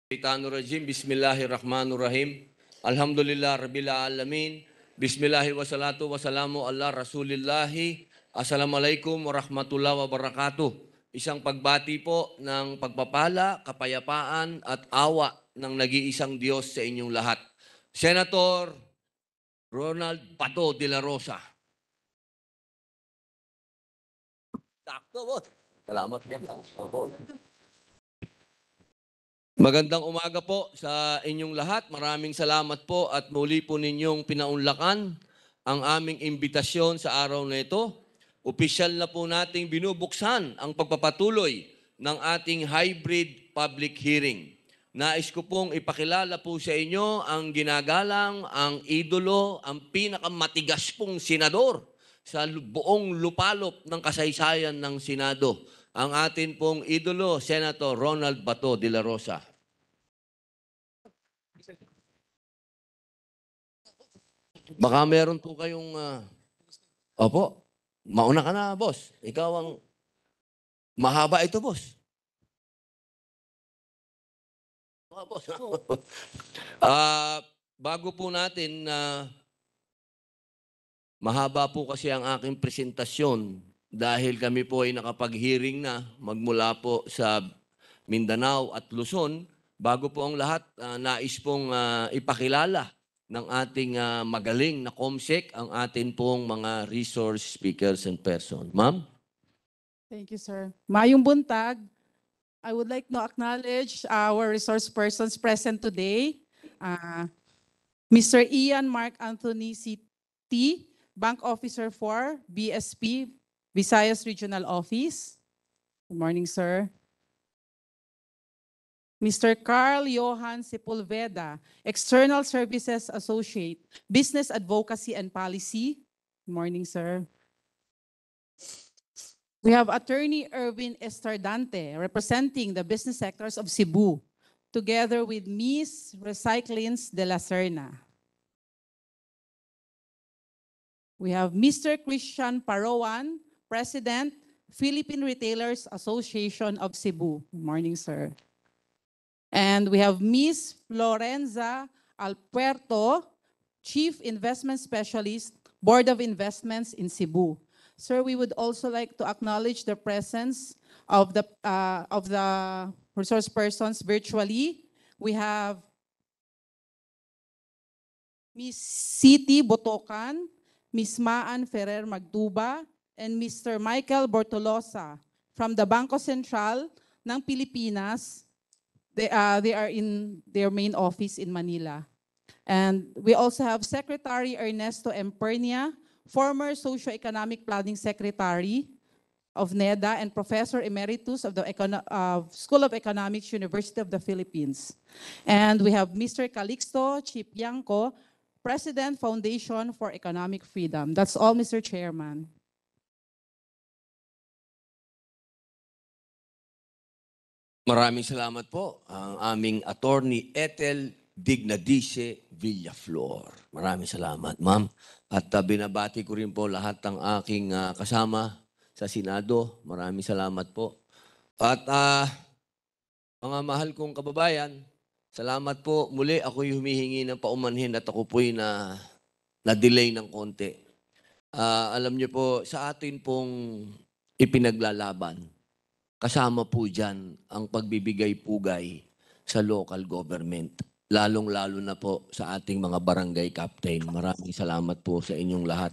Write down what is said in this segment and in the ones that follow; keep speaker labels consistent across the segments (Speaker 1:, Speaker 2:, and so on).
Speaker 1: Rajim, Bismillahirrahmanirrahim. Alhamdulillah Rabbil Alamin. Bismillahi wassalatu wassalamu ala Rasulillahi. Assalamualaikum warahmatullahi wabarakatuh. Isang pagbati po ng pagpapala, kapayapaan at awa ng nag-iisang Diyos sa inyong lahat. Senator Ronald Bato de la Rosa. Sakto, boss. Salamat po. Magandang umaga po sa inyong lahat. Maraming salamat po at muli po ninyong pinaunlakan ang aming imbitasyon sa araw na ito. Opisyal na po nating binubuksan ang pagpapatuloy ng ating hybrid public hearing. Nais ko pong ipakilala po sa inyo ang ginagalang, ang idolo, ang pinakamatigas pong senador sa buong lupalop ng kasaysayan ng Senado. Ang atin pong idolo, Senator Ronald Bato de la Rosa. Baka meron po kayong... Opo, mauna ka na, boss. Ikaw ang... Mahaba ito, boss. Boss. Bago po natin mahaba po kasi ang aking presentasyon dahil kami po ay nakapag-hearing na magmula po sa Mindanao at Luzon. Bago po ang lahat, nais pong ipakilala ng ating magaling na COMSEC ang atin pong mga resource speakers and person. Ma'am?
Speaker 2: Thank you, sir. Mayong buntag, I would like to acknowledge our resource persons present today. Mr. Ian Mark Anthony C.T., Bank Officer for BSP, Visayas Regional Office. Good morning, sir. Mr. Carl Johan Sepulveda, External Services Associate, Business Advocacy and Policy. Good morning, sir. We have Attorney Erwin Estardante, representing the business sectors of Cebu, together with Ms. Recyclins de la Serna. We have Mr. Christian Parawan, President, Philippine Retailers Association of Cebu. Good morning, sir. And we have Ms. Florenza Alpuerto, Chief Investment Specialist, Board of Investments in Cebu. Sir, we would also like to acknowledge the presence of the resource persons virtually. We have Ms. C.T. Botocan, Ms. Maan Ferrer Magduba, and Mr. Michael Bortolosa from the Bangko Sentral ng Pilipinas. They are in their main office in Manila. And we also have Secretary Ernesto Empernia, former Socio-Economic Planning Secretary of NEDA and Professor Emeritus of the School of Economics, University of the Philippines. And we have Mr. Calixto Chipianco, President, Foundation for Economic Freedom. That's all, Mr. Chairman.
Speaker 1: Maraming salamat po ang aming attorney Ethel Dignadice Villaflor. Maraming salamat, ma'am. At binabati ko rin po lahat ng aking kasama sa Senado. Maraming salamat po. At mga mahal kong kababayan, salamat po. Muli ako'y humihingi ng paumanhin at ako po'y na-delay ng konti. Alam niyo po, sa atin pong ipinaglalaban, kasama po dyan ang pagbibigay-pugay sa local government. Lalong-lalo na po sa ating mga barangay captain. Maraming salamat po sa inyong lahat.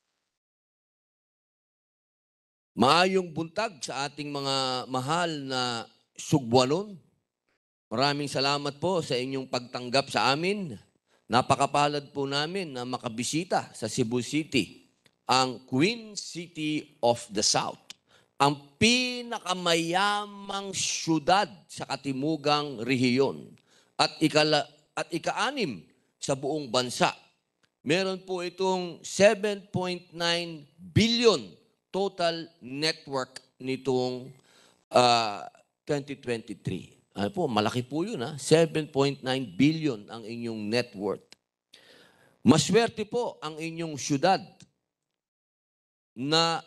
Speaker 1: Maayong buntag sa ating mga mahal na Sugbuanon. Maraming salamat po sa inyong pagtanggap sa amin. Napakapalad po namin na makabisita sa Cebu City, ang Queen City of the South. Ang pinakamayamang syudad sa Katimugang Rehiyon at ika-6 sa buong bansa. Meron po itong 7.9 billion total network nitong 2023. Ano po, malaki po yun, 7.9 billion ang inyong net worth. Maswerte po ang inyong syudad na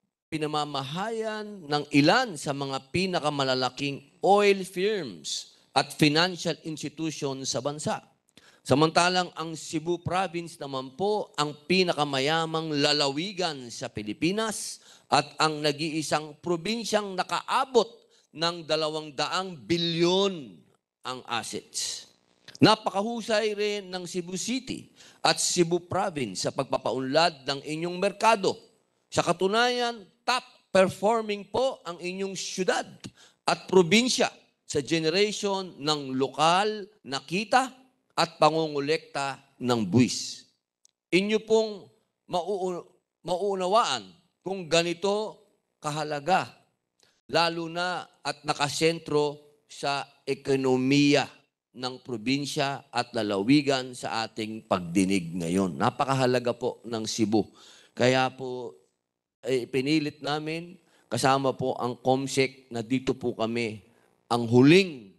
Speaker 1: pinamamahayan ng ilan sa mga pinakamalalaking oil firms at financial institution sa bansa. Samantalang ang Cebu Province naman po ang pinakamayamang lalawigan sa Pilipinas at ang nag-iisang probinsyang nakaabot ng 200 bilyon ang assets. Napakahusay rin ng Cebu City at Cebu Province sa pagpapaunlad ng inyong merkado. Sa katunayan, top performing po ang inyong syudad at probinsya sa generation ng lokal na kita at pangungulekta ng buwis. Inyo pong mauunawaan kung ganito kahalaga, lalo na at nakasentro sa ekonomiya ng probinsya at lalawigan sa ating pagdinig ngayon. Napakahalaga po ng Cebu. Kaya po, pinilit namin, kasama po ang COMSEC na dito po kami ang huling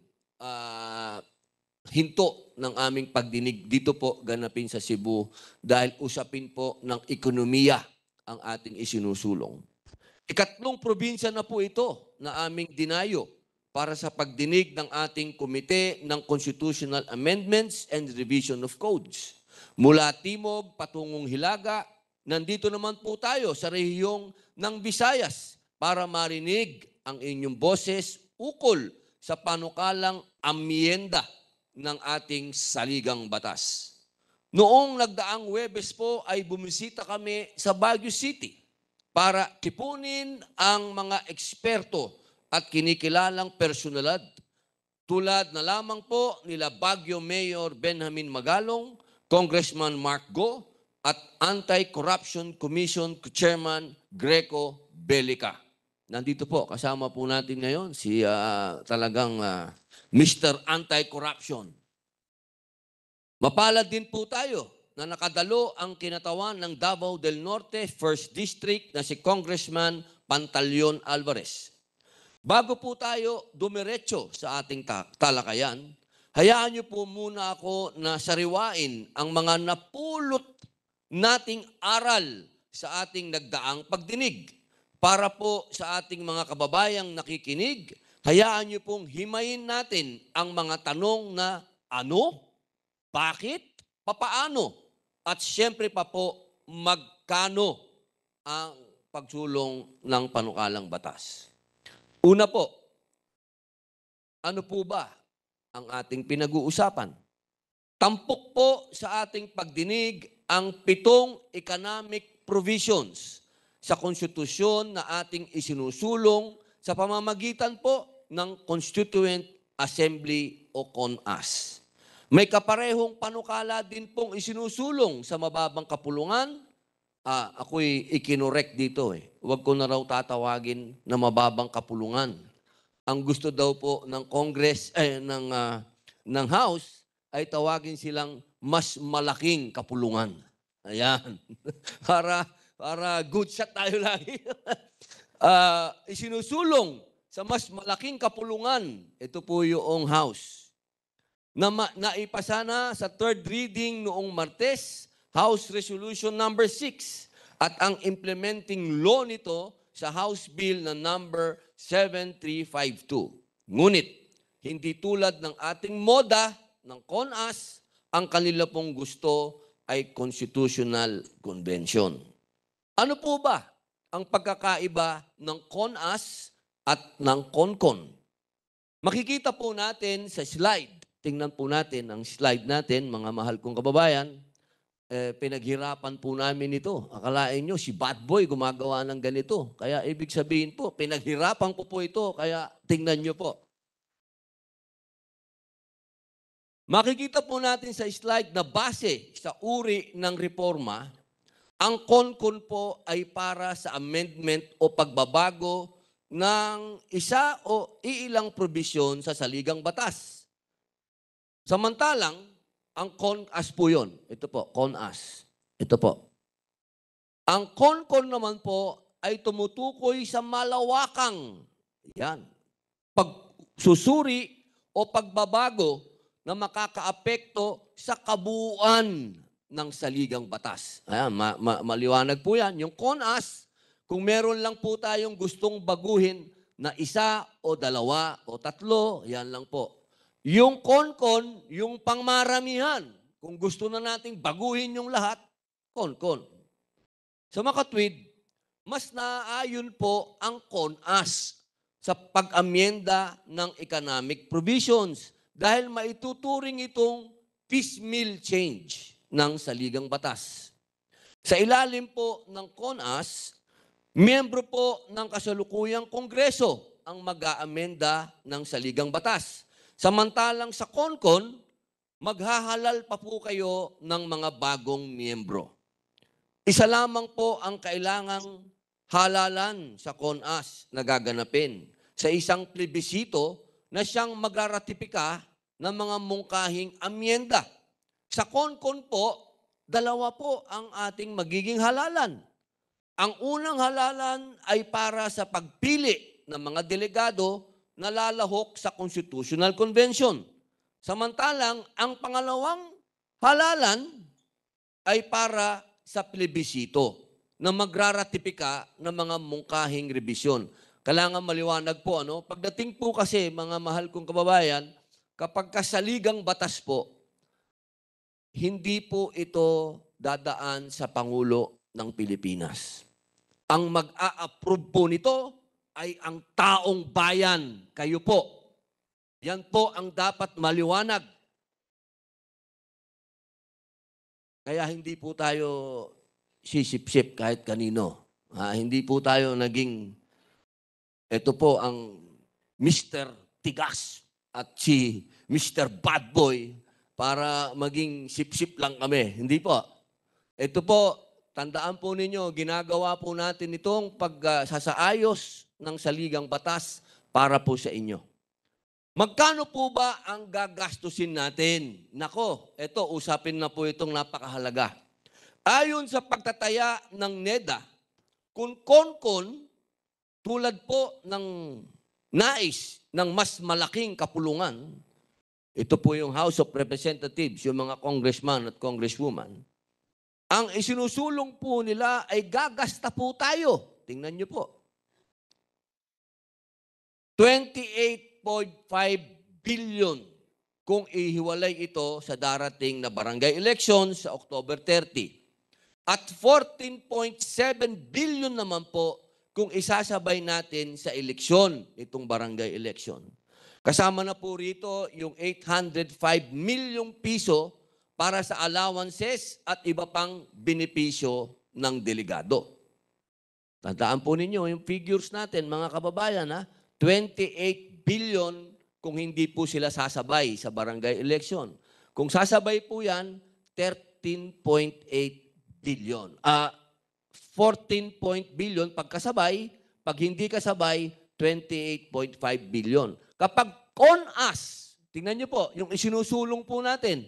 Speaker 1: hinto ng aming pagdinig. Dito po ganapin sa Cebu dahil usapin po ng ekonomiya ang ating isinusulong. Ikatlong probinsya na po ito na aming dinayo para sa pagdinig ng ating Komite ng Constitutional Amendments and Revision of Codes. Mula Timog patungong Hilaga, nandito naman po tayo sa rehiyong ng Visayas para marinig ang inyong boses ukol sa panukalang amyenda ng ating saligang batas. Noong nagdaang Huwebes po ay bumisita kami sa Baguio City para tipunin ang mga eksperto at kinikilalang personalidad tulad na lamang po nila Baguio Mayor Benjamin Magalong, Congressman Mark Go, at Anti-Corruption Commission Chairman Greco Belica. Nandito po, kasama po natin ngayon si talagang Mr. Anti-Corruption. Mapalad din po tayo na nakadalo ang kinatawan ng Davao del Norte 1st District na si Congressman Pantaleon Alvarez. Bago po tayo dumiretso sa ating talakayan, hayaan niyo po muna ako na sariwain ang mga napulot nating aral sa ating nagdaang pagdinig. Para po sa ating mga kababayang nakikinig, hayaan niyo pong himayin natin ang mga tanong na ano, bakit, papaano, at siyempre pa po magkano ang pagsulong ng panukalang batas. Una po, ano po ba ang ating pinag-uusapan? Tampok po sa ating pagdinig ang 7 economic provisions sa konstitusyon na ating isinusulong sa pamamagitan po ng Constituent Assembly o CONAS. May kaparehong panukala din pong isinusulong sa mababang kapulungan. Ako'y ikinorek dito eh. Huwag ko na raw tatawagin na mababang kapulungan. Ang gusto daw po ng Congress, ng House, ay tawagin silang mas malaking kapulungan. Ayan. para good shot tayo lagi. Isinusulong sa mas malaking kapulungan. Ito po yung House. Naipasa na sa 3rd reading noong Martes, House Resolution number 6 at ang implementing law nito sa House Bill na number 7352. Ngunit, hindi tulad ng ating moda ng CONAS, ang kanila pong gusto ay Constitutional Convention. Ano po ba ang pagkakaiba ng CONAS at ng CONCON? Makikita po natin sa slide. Tingnan po natin ang slide natin, mga mahal kong kababayan. Pinaghirapan po namin ito. Akalain nyo, si Bad Boy gumagawa ng ganito. Kaya ibig sabihin po, pinaghirapan ko po ito. Kaya tingnan nyo po. Makikita po natin sa slide na base sa uri ng reforma, ang CONCON po ay para sa amendment o pagbabago ng isa o iilang probisyon sa saligang batas. Samantalang, ang CONAS po yun. Ito po, CONAS. Ito po. Ang CONCON naman po ay tumutukoy sa malawakang pagsusuri o pagbabago na makakaapekto sa kabuuan ng saligang batas. Ayan, maliwanag po yan. Yung CONAS, kung meron lang po tayong gustong baguhin na isa o dalawa o tatlo, yan lang po. Yung konkon, yung pangmaramihan. Kung gusto na nating baguhin yung lahat, konkon. Sa makatwid, mas naaayon po ang CONAS sa pag-amyenda ng economic provisions dahil maituturing itong piecemeal change ng saligang batas. Sa ilalim po ng CONAS, miyembro po ng kasalukuyang Kongreso ang mag-aamenda ng saligang batas. Samantalang sa CONCON, maghahalal pa po kayo ng mga bagong miyembro. Isa lamang po ang kailangang halalan sa CONAS na gaganapin sa isang plebisito na siyang magraratipika ng mga mungkahing amyenda. Sa CONCON po, dalawa po ang ating magiging halalan. Ang unang halalan ay para sa pagpili ng mga delegado na lalahok sa Constitutional Convention. Samantalang, ang pangalawang halalan ay para sa plebisito na magraratipika ng mga mungkahing rebisyon. Kailangan maliwanag po, ano? Pagdating po kasi, mga mahal kong kababayan, kapag kasaligang batas po, hindi po ito dadaan sa Pangulo ng Pilipinas. Ang mag-a-approve po nito ay ang taong bayan, kayo po. Yan po ang dapat maliwanag. Kaya hindi po tayo sisip-sip kahit kanino. Hindi po tayo naging, ito po ang Mr. Tigas at si Mr. Bad Boy para maging sip-sip lang kami. Hindi po. Ito po, tandaan po ninyo, ginagawa po natin itong pagsasaayos ng saligang batas para po sa inyo. Magkano po ba ang gagastusin natin? Nako, ito, usapin na po itong napakahalaga. Ayon sa pagtataya ng NEDA, kung konkon, tulad po ng nais ng mas malaking kapulungan, ito po yung House of Representatives, yung mga congressman at congresswoman, ang isinusulong po nila ay gagasta po tayo. Tingnan nyo po. 28.5 billion kung ihiwalay ito sa darating na barangay elections sa October 30. At 14.7 billion naman po kung isasabay natin sa eleksyon, itong barangay election. Kasama na po rito yung 805 milyong piso para sa allowances at iba pang benepisyo ng delegado. Tandaan po ninyo yung figures natin, mga kababayan, 28 billion kung hindi po sila sasabay sa barangay election. Kung sasabay po yan, 13.8 billion. 14 billion pagkasabay, pag hindi kasabay, 28.5 billion. Kapag CONAS, tingnan nyo po, yung isinusulong po natin,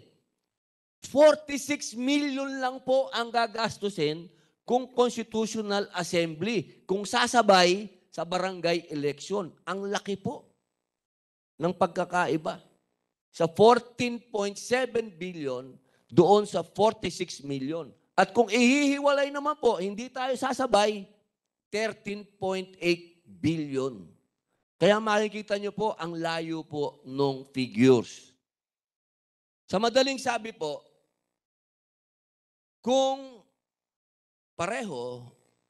Speaker 1: 46 million lang po ang gagastusin kung Constitutional Assembly, kung sasabay sa barangay election. Ang laki po ng pagkakaiba. Sa 14.7 billion, doon sa 46 million. At kung ihihiwalay naman po, hindi tayo sasabay, 13.8 billion. Kaya makikita nyo po ang layo po ng figures. Sa madaling sabi po, kung pareho,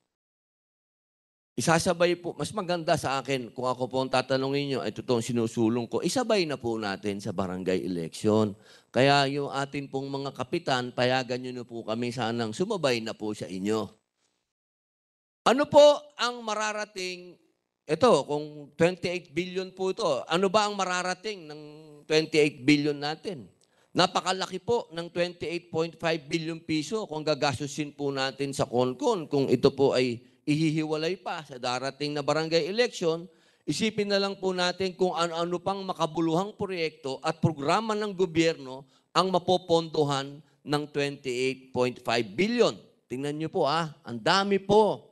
Speaker 1: isasabay po, mas maganda sa akin, kung ako po ang tatanungin nyo, ito itong sinusulong ko, isabay na po natin sa barangay election. Kaya yung atin pong mga kapitan, payagan nyo na po kami sanang sumabay na po sa inyo. Ano po ang mararating, ito, kung 28 billion po ito, ano ba ang mararating ng 28 billion natin? Napakalaki po ng 28.5 billion piso kung gagastusin po natin sa CONCON. Kung ito po ay ihihiwalay pa sa darating na barangay election, isipin na lang po natin kung ano-ano pang makabuluhang proyekto at programa ng gobyerno ang mapopondohan ng 28.5 billion. Tingnan nyo po ang dami po.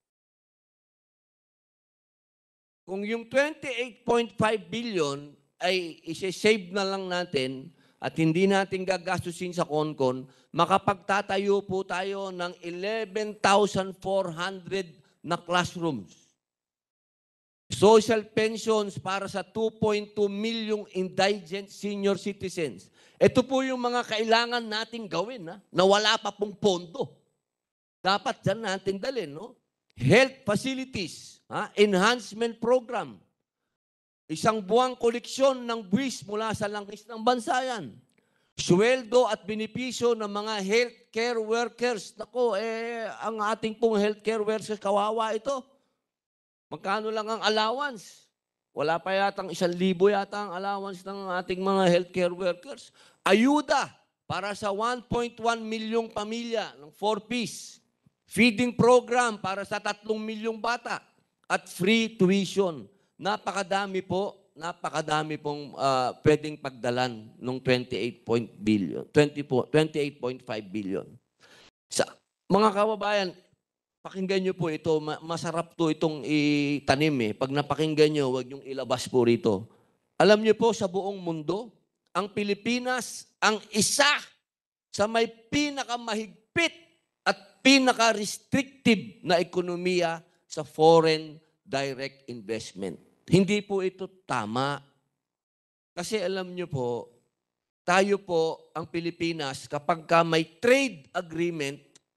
Speaker 1: Kung yung 28.5 billion ay isi-save na lang natin at hindi natin gagastusin sa CONCON, makapagtatayo po tayo ng 11,400 na classrooms. social pensions para sa 2.2 milyong indigent senior citizens. Ito po yung mga kailangan nating gawin na wala pa pong pondo. Dapat dyan natin dalhin. No? Health facilities, enhancement program, isang buwang koleksyon ng buwis mula sa langis ng bansa yan. Sweldo at benepisyo ng mga healthcare workers. Nako, ang ating pong healthcare workers, kawawa ito. Magkano lang ang allowance? Wala pa yatang 1,000 yata ang allowance ng ating mga healthcare workers. Ayuda para sa 1.1 milyong pamilya ng 4-piece. Feeding program para sa 3 milyong bata. At free tuition. Napakadami pong pwedeng pagdalan ng 28.5 billion. Sa mga kababayan, pakinggan nyo po ito, masarap to itong itanim. Pag napakinggan nyo, huwag nyong ilabas po rito. Alam nyo po, sa buong mundo, ang Pilipinas ang isa sa may pinakamahigpit at pinaka-restrictive na ekonomiya sa foreign direct investment. Hindi po ito tama. Kasi alam nyo po, tayo po, ang Pilipinas, kapag may trade agreement,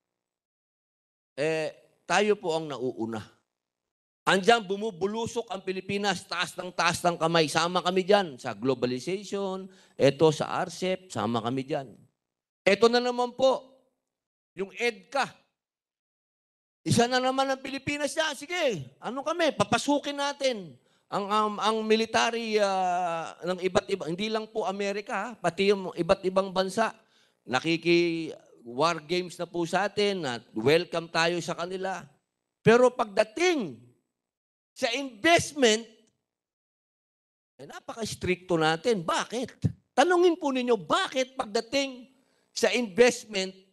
Speaker 1: tayo po ang nauuna. Andiyan, bumubulusok ang Pilipinas, taas ng kamay. Sama kami dyan sa globalization, eto sa RCEP, sama kami dyan. Eto na naman po, yung EDCA. Isa na naman ang Pilipinas yan. Sige, ano kami, papasukin natin ang military ng iba't iba. Hindi lang po Amerika, pati yung iba't ibang bansa. War games na po sa atin, at welcome tayo sa kanila. Pero pagdating sa investment, napaka-stricto natin. Bakit? Tanungin po ninyo, bakit pagdating sa investment,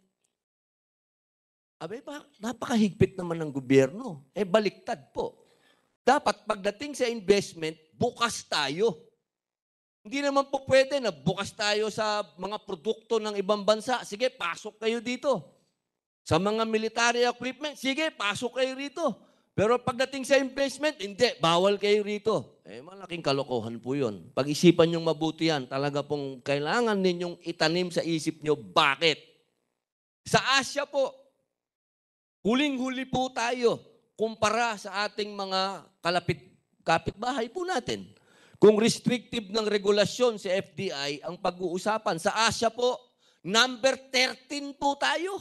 Speaker 1: napakahigpit naman ng gobyerno. Baliktad po. Dapat pagdating sa investment, bukas tayo. Hindi naman po pwede na bukas tayo sa mga produkto ng ibang bansa. Sige, pasok kayo dito. Sa mga military equipment, sige, pasok kayo rito. Pero pagdating sa investment, hindi, bawal kayo rito. Malaking kalokohan po yun. Pag-isipan nyong mabuti yan, talaga pong kailangan ninyong itanim sa isip nyo, bakit? Sa Asia po, huling-huli po tayo kumpara sa ating mga kapitbahay po natin. Kung restrictive ng regulasyon sa FDI ang pag-uusapan, sa Asia po, number 13 po tayo.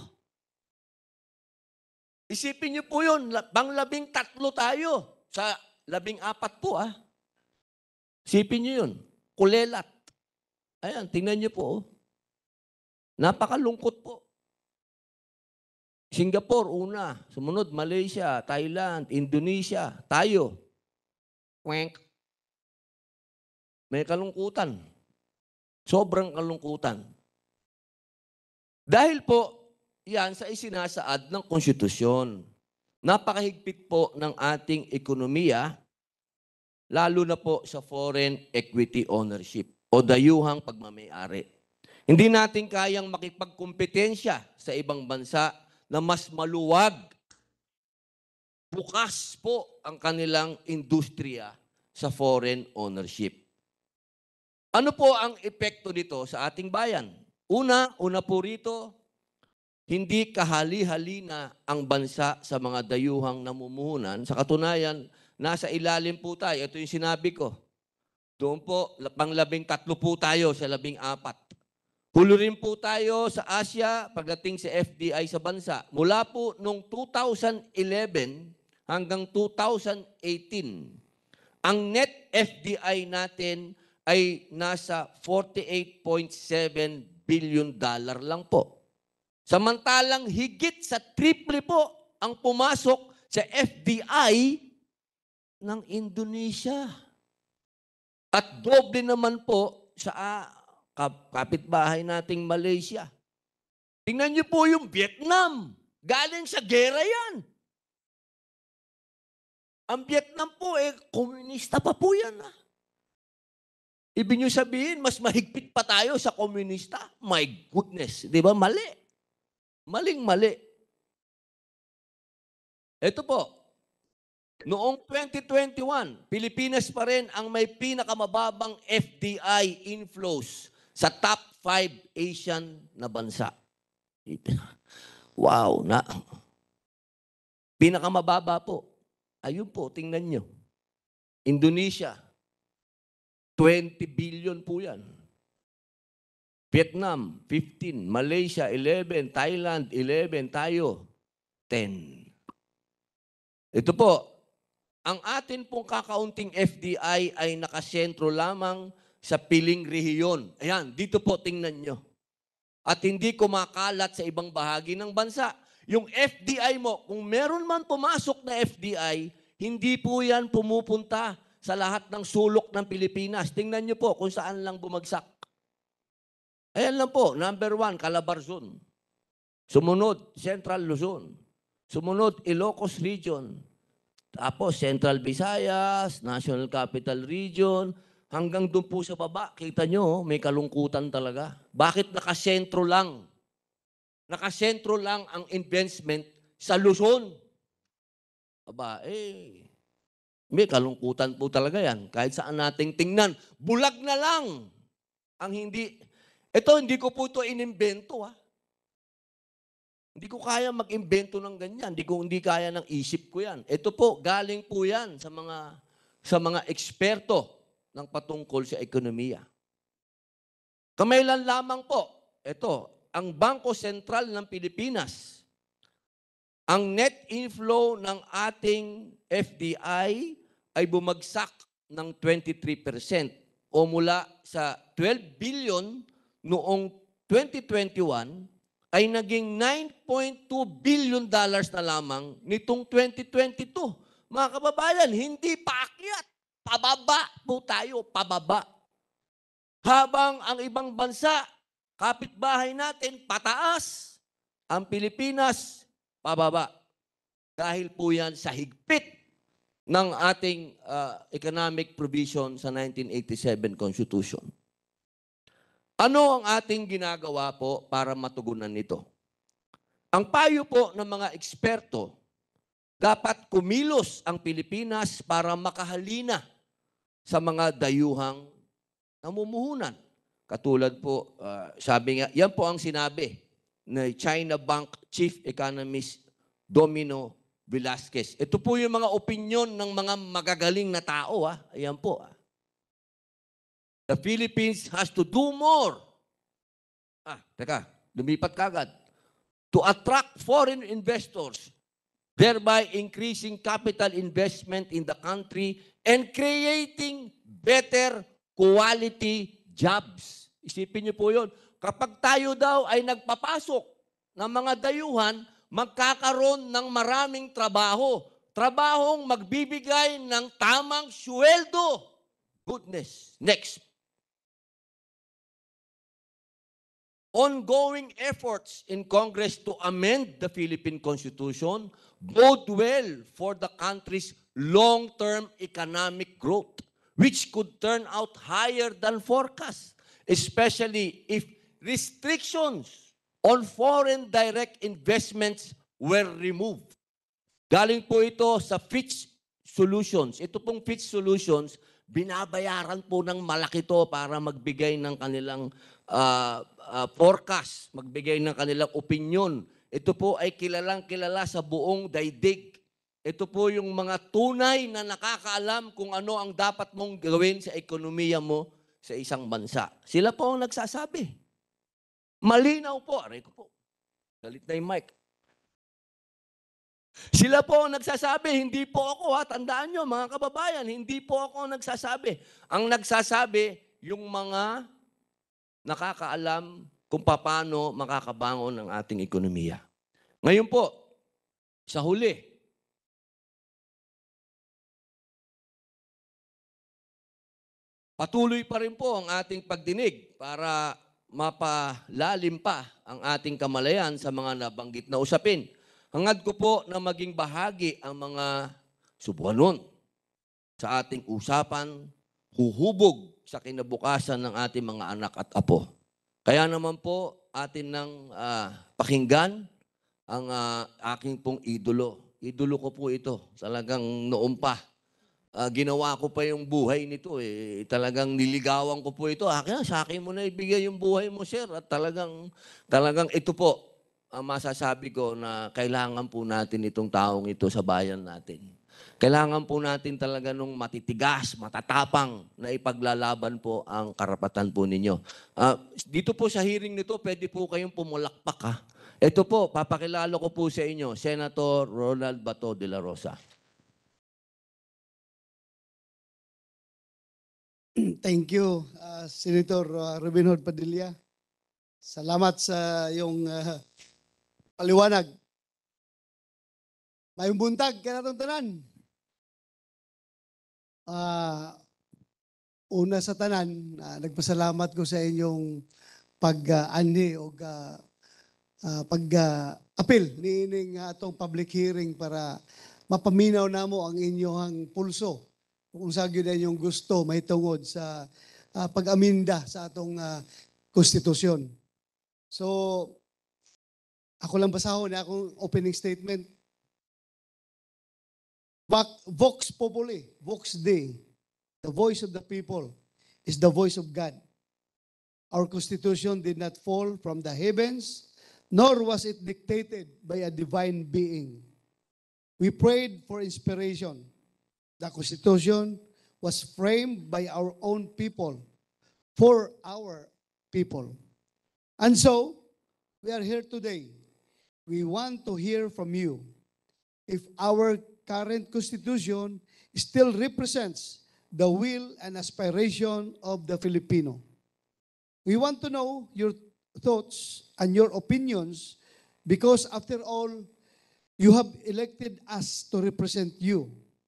Speaker 1: Isipin niyo po yun, pang-13 tayo sa 14 po. Isipin niyo yun, kulelat. Ayan, tingnan niyo po. Napakalungkot po. Singapore, una. Sumunod, Malaysia, Thailand, Indonesia, tayo. Kwenk. May kalungkutan. Sobrang kalungkutan. Dahil po, yan sa isinasaad ng konstitusyon. Napakahigpit po ng ating ekonomiya, lalo na po sa foreign equity ownership o dayuhang pagmamayari. Hindi natin kayang makipagkompetensya sa ibang bansa na mas maluwag, bukas po ang kanilang industriya sa foreign ownership. Ano po ang epekto nito sa ating bayan? Una po rito, hindi kahali-halina ang bansa sa mga dayuhang namumuhunan. Sa katunayan, nasa ilalim po tayo. Ito yung sinabi ko. Doon po, pang-13 po tayo sa 14. Hulo rin po tayo sa Asia pagdating sa FDI sa bansa. Mula po noong 2011 hanggang 2018, ang net FDI natin ay nasa $48.7 billion lang po. Samantalang higit sa triple po ang pumasok sa FDI ng Indonesia. At doble naman po sa kapitbahay nating Malaysia. Tingnan niyo po yung Vietnam. Galing sa gera yan. Ang Vietnam po, komunista pa po yan. Ibig niyo sabihin, mas mahigpit pa tayo sa komunista? My goodness. Di ba? Mali. Maling-mali. Ito po. Noong 2021, Pilipinas pa rin ang may pinakamababang FDI inflows sa top 5 Asian na bansa. Wow, pinakamababa po. Ayun po, tingnan nyo. Indonesia, 20 billion po yan. Vietnam, 15. Malaysia, 11. Thailand, 11. Tayo, 10. Ito po, ang atin pong kakaunting FDI ay nakasentro lamang sa piling rehiyon. Ayan, dito po tingnan nyo. At hindi kumakalat sa ibang bahagi ng bansa. Yung FDI mo, kung meron man pumasok na FDI, hindi po yan pumupunta sa lahat ng sulok ng Pilipinas. Tingnan nyo po kung saan lang bumagsak. Ayan lang po, number 1, Calabarzon. Sumunod, Central Luzon. Sumunod, Ilocos Region. Tapos, Central Visayas, National Capital Region. Hanggang doon po sa baba, kita nyo, may kalungkutan talaga. Bakit nakasentro lang? Nakasentro lang ang investment sa Luzon. Aba, may kalungkutan po talaga yan. Kahit saan nating tingnan, bulag na lang ang hindi. Ito, hindi ko po ito inimbento, ha. Hindi ko kaya mag-imbento ng ganyan. Hindi kaya ng isip ko yan. Ito po, galing po yan sa mga eksperto ng patungkol sa ekonomiya. Kamailan lamang po, ito, ang Bangko Sentral ng Pilipinas, ang net inflow ng ating FDI ay bumagsak ng 23% o mula sa 12 billion noong 2021 ay naging 9.2 billion dollars na lamang nitong 2022. Mga kababayan, hindi paakyat. Pababa po tayo, pababa. Habang ang ibang bansa, kapitbahay natin, pataas. Ang Pilipinas, pababa. Dahil po yan sa higpit ng ating economic provision sa 1987 Constitution. Ano ang ating ginagawa po para matugunan nito? Ang payo po ng mga eksperto, dapat kumilos ang Pilipinas para makahalina sa mga dayuhang namumuhunan. Katulad po, sabi nga, yan po ang sinabi ni China Bank Chief Economist Domino Velasquez. Ito po yung mga opinyon ng mga magagaling na tao. Ayan po. The Philippines has to do more. Teka, lumipat kagad. To attract foreign investors, thereby increasing capital investment in the country and creating better quality jobs. Isipin niyo po yun. Kapag tayo daw ay nagpapasok ng mga dayuhan, magkakaroon ng maraming trabaho. Trabahong magbibigay ng tamang sweldo. Goodness. Next. Ongoing efforts in Congress to amend the Philippine Constitution bode well for the country's long-term economic growth, which could turn out higher than forecast, especially if restrictions on foreign direct investments were removed. Galing po ito sa Fitch Solutions. Ito pong Fitch Solutions, binabayaran po ng malaki to para magbigay ng kanilang forecast, magbigay ng kanilang opinion. Ito po ay kilalang-kilala sa buong daigdig. Ito po yung mga tunay na nakakaalam kung ano ang dapat mong gawin sa ekonomiya mo sa isang bansa. Sila po ang nagsasabi. Malinaw po. Aray ko po. Galit na yung mic. Sila po ang nagsasabi, hindi po ako. Tandaan nyo, mga kababayan, hindi po ako ang nagsasabi. Ang nagsasabi, yung mga nakakaalam kung paano makakabangon ang ating ekonomiya. Ngayon po, sa huli, patuloy pa rin po ang ating pagdinig para mapalalim pa ang ating kamalayan sa mga nabanggit na usapin. Hangad ko po na maging bahagi ang mga subuanon sa ating usapan, huhubog sa kinabukasan ng ating mga anak at apo. Kaya naman po atin nang pakinggan ang aking pong idolo, idolo ko po ito. Talagang noon pa. Ginawa ko pa yung buhay nito eh. Talagang niligawan ko po ito. Sa akin mo na ibigay yung buhay mo, sir. At talagang ito po ang masasabi ko na kailangan po natin itong taong ito sa bayan natin. Kailangan po natin talaga nung matitigas, matatapang na ipaglalaban po ang karapatan po ninyo. Dito po sa hearing nito, pwede po kayong pumulakpak ha. Ito po, papakilala ko po sa inyo, Senator Ronald Bato de la Rosa.
Speaker 3: Thank you, Senator Robin Hood Padilla. Salamat sa iyong paliwanag. Mayong buntag, kanatong tanan. Una sa tanan, nagpasalamat ko sa inyong pag-ani o pag-apil niining atong public hearing para mapaminaw namo ang inyong pulso kung sa gyud inyong gusto mahitungod sa pag-aminda sa atong konstitusyon. So, ako lang basahon na akong opening statement. Vox Populi, Vox Dei, the voice of the people is the voice of God. Our Constitution did not fall from the heavens, nor was it dictated by a divine being. We prayed for inspiration. The Constitution was framed by our own people, for our people. And so, we are here today. We want to hear from you if our current Constitution still represents the will and aspiration of the Filipino. We want to know your thoughts and your opinions because after all, you have elected us to represent you.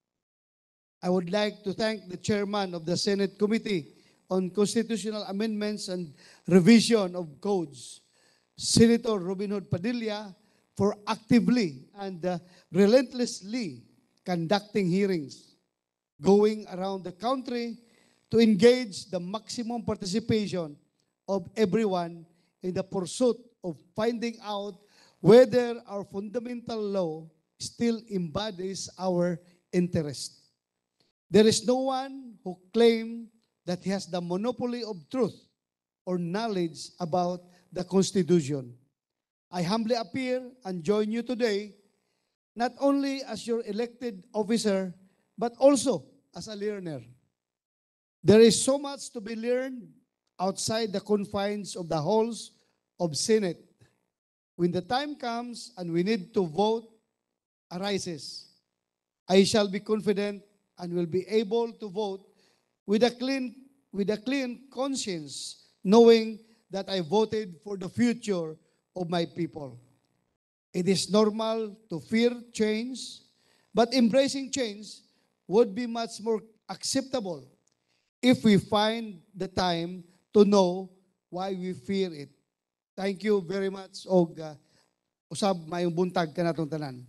Speaker 3: I would like to thank the chairman of the Senate Committee on Constitutional Amendments and Revision of Codes, Senator Robin Hood Padilla, for actively and relentlessly conducting hearings, going around the country to engage the maximum participation of everyone in the pursuit of finding out whether our fundamental law still embodies our interest. There is no one who claims that he has the monopoly of truth or knowledge about the Constitution. I humbly appear and join you today, not only as your elected officer, but also as a learner. There is so much to be learned outside the confines of the halls of Senate. When the time comes and we need to vote arises, I shall be confident and will be able to vote with a clean conscience, knowing that I voted for the future of my people. It is normal to fear change, but embracing change would be much more acceptable if we find the time to know why we fear it. Thank you very much, og usab mayong buntag kanatong tanan.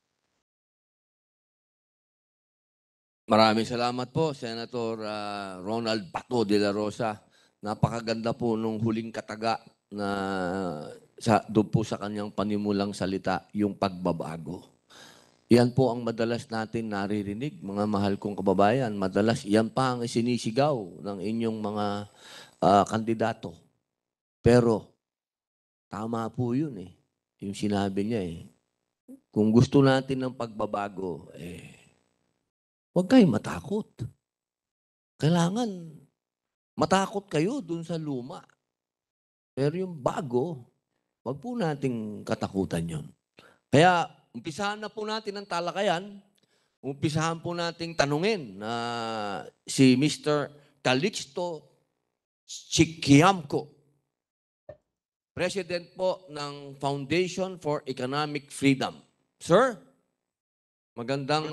Speaker 1: Maraming salamat po, Senator Ronald Bato de la Rosa. Napakaganda po nung huling kataga na doon po sa kanyang panimulang salita, yung pagbabago. Yan po ang madalas natin naririnig, mga mahal kong kababayan. Madalas yan pa ang sinisigaw ng inyong mga kandidato. Pero tama po yun eh. Yung sinabi niya eh. Kung gusto natin ng pagbabago, huwag kayong matakot. Kailangan matakot kayo dun sa luma. Pero yung bago, huwag po nating katakutan yun. Kaya, umpisahan na po natin ang talakayan. Umpisahan po nating tanungin na si Mr. Calixto Chiquiamco, President po ng Foundation for Economic Freedom. Sir, magandang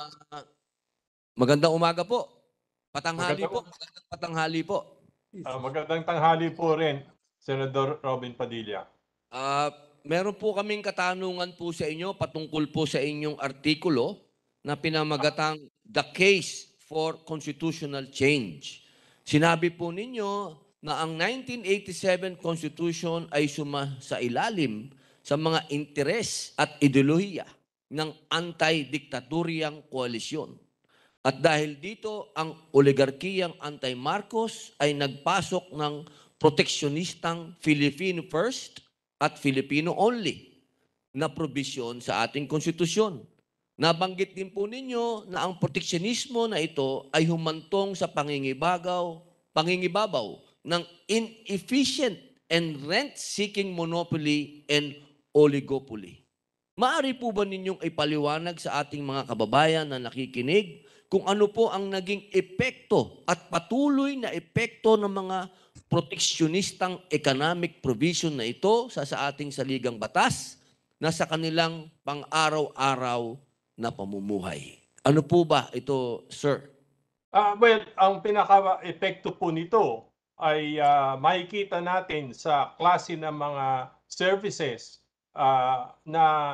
Speaker 1: umaga po. Patanghali po. Magandang patanghali po.
Speaker 4: Magandang tanghali po rin, Senador Robin Padilla.
Speaker 1: Meron po kaming katanungan po sa inyo patungkol po sa inyong artikulo na pinamagatang The Case for Constitutional Change. Sinabi po ninyo na ang 1987 Constitution ay sa ilalim sa mga interes at ideolohiya ng anti-diktaturyang koalisyon. At dahil dito, ang oligarkiyang anti-Marcos ay nagpasok ng proteksyonistang Filipino First at Filipino Only na probisyon sa ating konstitusyon. Nabanggit din po ninyo na ang proteksionismo na ito ay humantong sa pangingibabaw ng inefficient and rent-seeking monopoly and oligopoly. Maaari po ba ninyong ipaliwanag sa ating mga kababayan na nakikinig kung ano po ang naging epekto at patuloy na epekto ng mga proteksyonistang economic provision na ito sa ating saligang batas na sa kanilang pang-araw-araw na pamumuhay? Ano po ba ito, sir?
Speaker 4: Well, ang pinaka-epekto po nito ay makikita natin sa klase ng mga services na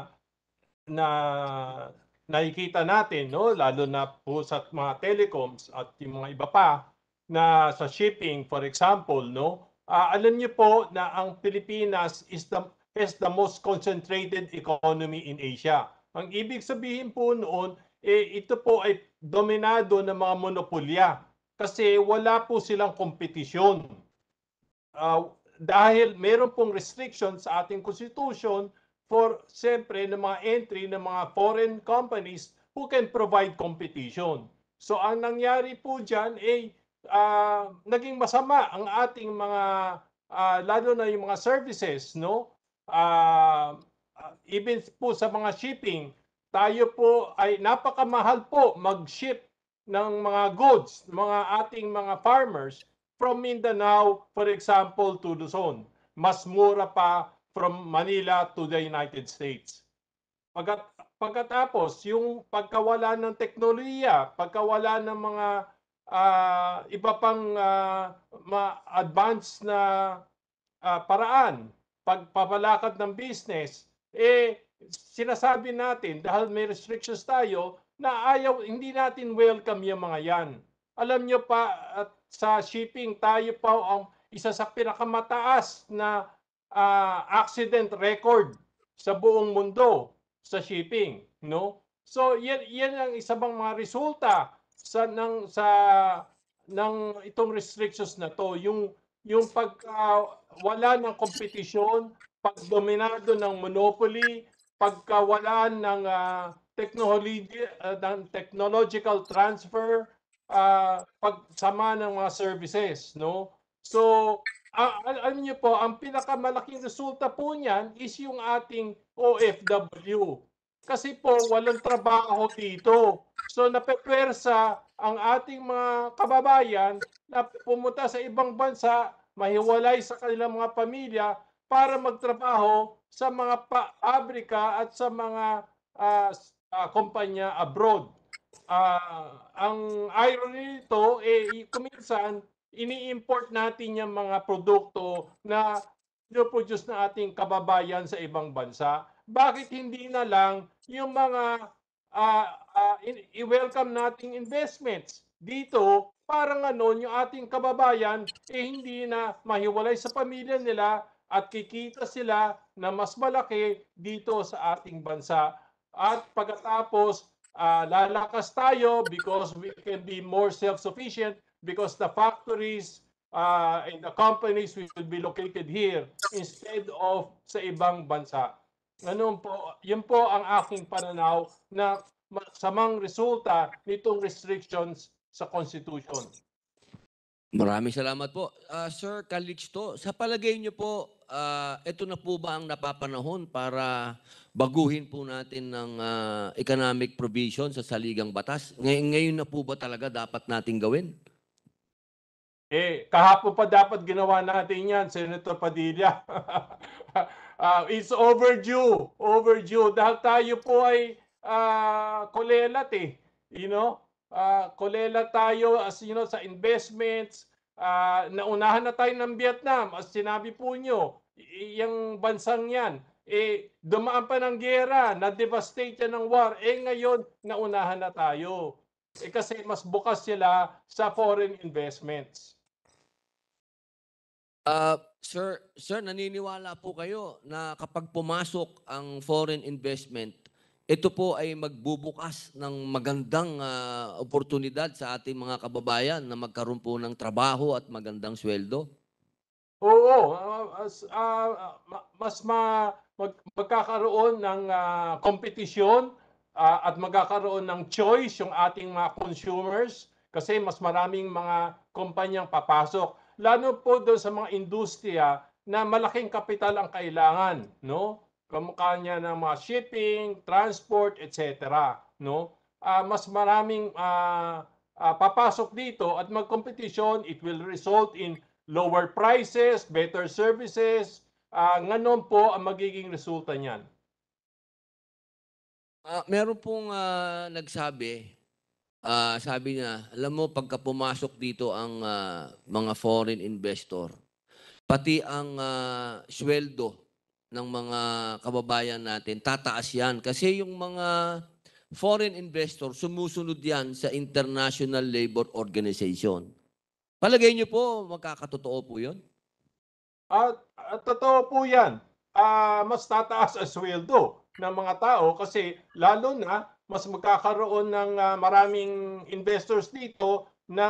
Speaker 4: nakikita natin, no, lalo na po sa mga telecoms at yung mga iba pa na sa shipping, for example, no, alam niyo po na ang Pilipinas has the most concentrated economy in Asia. Ang ibig sabihin po noon, ito po ay dominado ng mga monopolya kasi wala po silang kompetisyon. Dahil meron pong restrictions sa ating constitution for siyempre ng mga entry ng mga foreign companies who can provide competition. So ang nangyari po dyan ay naging masama ang ating mga lalo na yung mga services, no? Even po sa mga shipping, tayo po ay napakamahal po mag-ship ng mga goods, mga ating mga farmers from Mindanao, for example, to Luzon. Mas mura pa from Manila to the United States. Pagkatapos, yung pagkawala ng teknolohiya, pagkawala ng mga iba pang advanced na paraan, pagpapalakad ng business, sinasabi natin dahil may restrictions tayo na hindi natin welcome yung mga yan. Alam nyo pa, sa shipping tayo pa ang isa sa pinakamataas na accident record sa buong mundo sa shipping, no? So yan ang isa bang mga resulta ng itong restrictions na to, yung pagkawala ng kompetisyon, pagdominado ng monopoly, pagkawala ng technological transfer, pagsama ng mga services, no? So alam niyo po, ang pinakamalaking resulta po niyan is yung ating OFW. Kasi po, walang trabaho dito. So napepwersa ang ating mga kababayan na pumunta sa ibang bansa, mahiwalay sa kanilang mga pamilya para magtrabaho sa mga pabrika at sa mga kumpanya abroad. Ang irony nito, kuminsan, ini-import natin yung mga produkto na produce ng ating kababayan sa ibang bansa. Bakit hindi na lang yung mga i-welcome nating investments dito para ngayon yung ating kababayan hindi na mahiwalay sa pamilya nila at kikita sila na mas malaki dito sa ating bansa. At pagkatapos, lalakas tayo because we can be more self-sufficient because the factories and the companies will be located here instead of sa ibang bansa. Ganun po, yun po ang aking pananaw na masamang resulta nitong restrictions sa Constitution.
Speaker 1: Maraming salamat po. Sir Calixto, sa palagay niyo po, ito na po ba ang napapanahon para baguhin po natin ng economic provision sa saligang batas? Ngayon na po ba talaga dapat nating gawin?
Speaker 4: Kahapon pa dapat ginawa natin yan, Senator Padilla. It's overdue. Overdue. Dahil tayo po ay kulelat You know? Kulelat tayo as you know, sa investments. Naunahan na tayo ng Vietnam. As sinabi po nyo, yung bansang yan, dumaan pa ng gera, na-devastate yan ng war. Ngayon, naunahan na tayo. Kasi mas bukas sila sa foreign investments.
Speaker 1: Sir, naniniwala po kayo na kapag pumasok ang foreign investment, ito po ay magbubukas ng magandang oportunidad sa ating mga kababayan na magkaroon po ng trabaho at magandang sweldo?
Speaker 4: Oo, mas magkakaroon ng kompetisyon at magkakaroon ng choice yung ating mga consumers kasi mas maraming mga kumpanyang papasok. Lalo po doon sa mga industriya na malaking kapital ang kailangan, no? Kamukha niya ng mga shipping, transport, etc. No? Mas maraming papasok dito at magkompetisyon, it will result in lower prices, better services, nganon po ang magiging resulta niyan.
Speaker 1: Meron pong nagsabi, sabi niya, alam mo, pagka pumasok dito ang mga foreign investor, pati ang sweldo ng mga kababayan natin, tataas yan. Kasi yung mga foreign investor, sumusunod yan sa International Labor Organization. Palagay niyo po, magkakatotoo po yun?
Speaker 4: At totoo po yan. Mas tataas ang sweldo ng mga tao kasi lalo na mas magkakaroon ng maraming investors dito na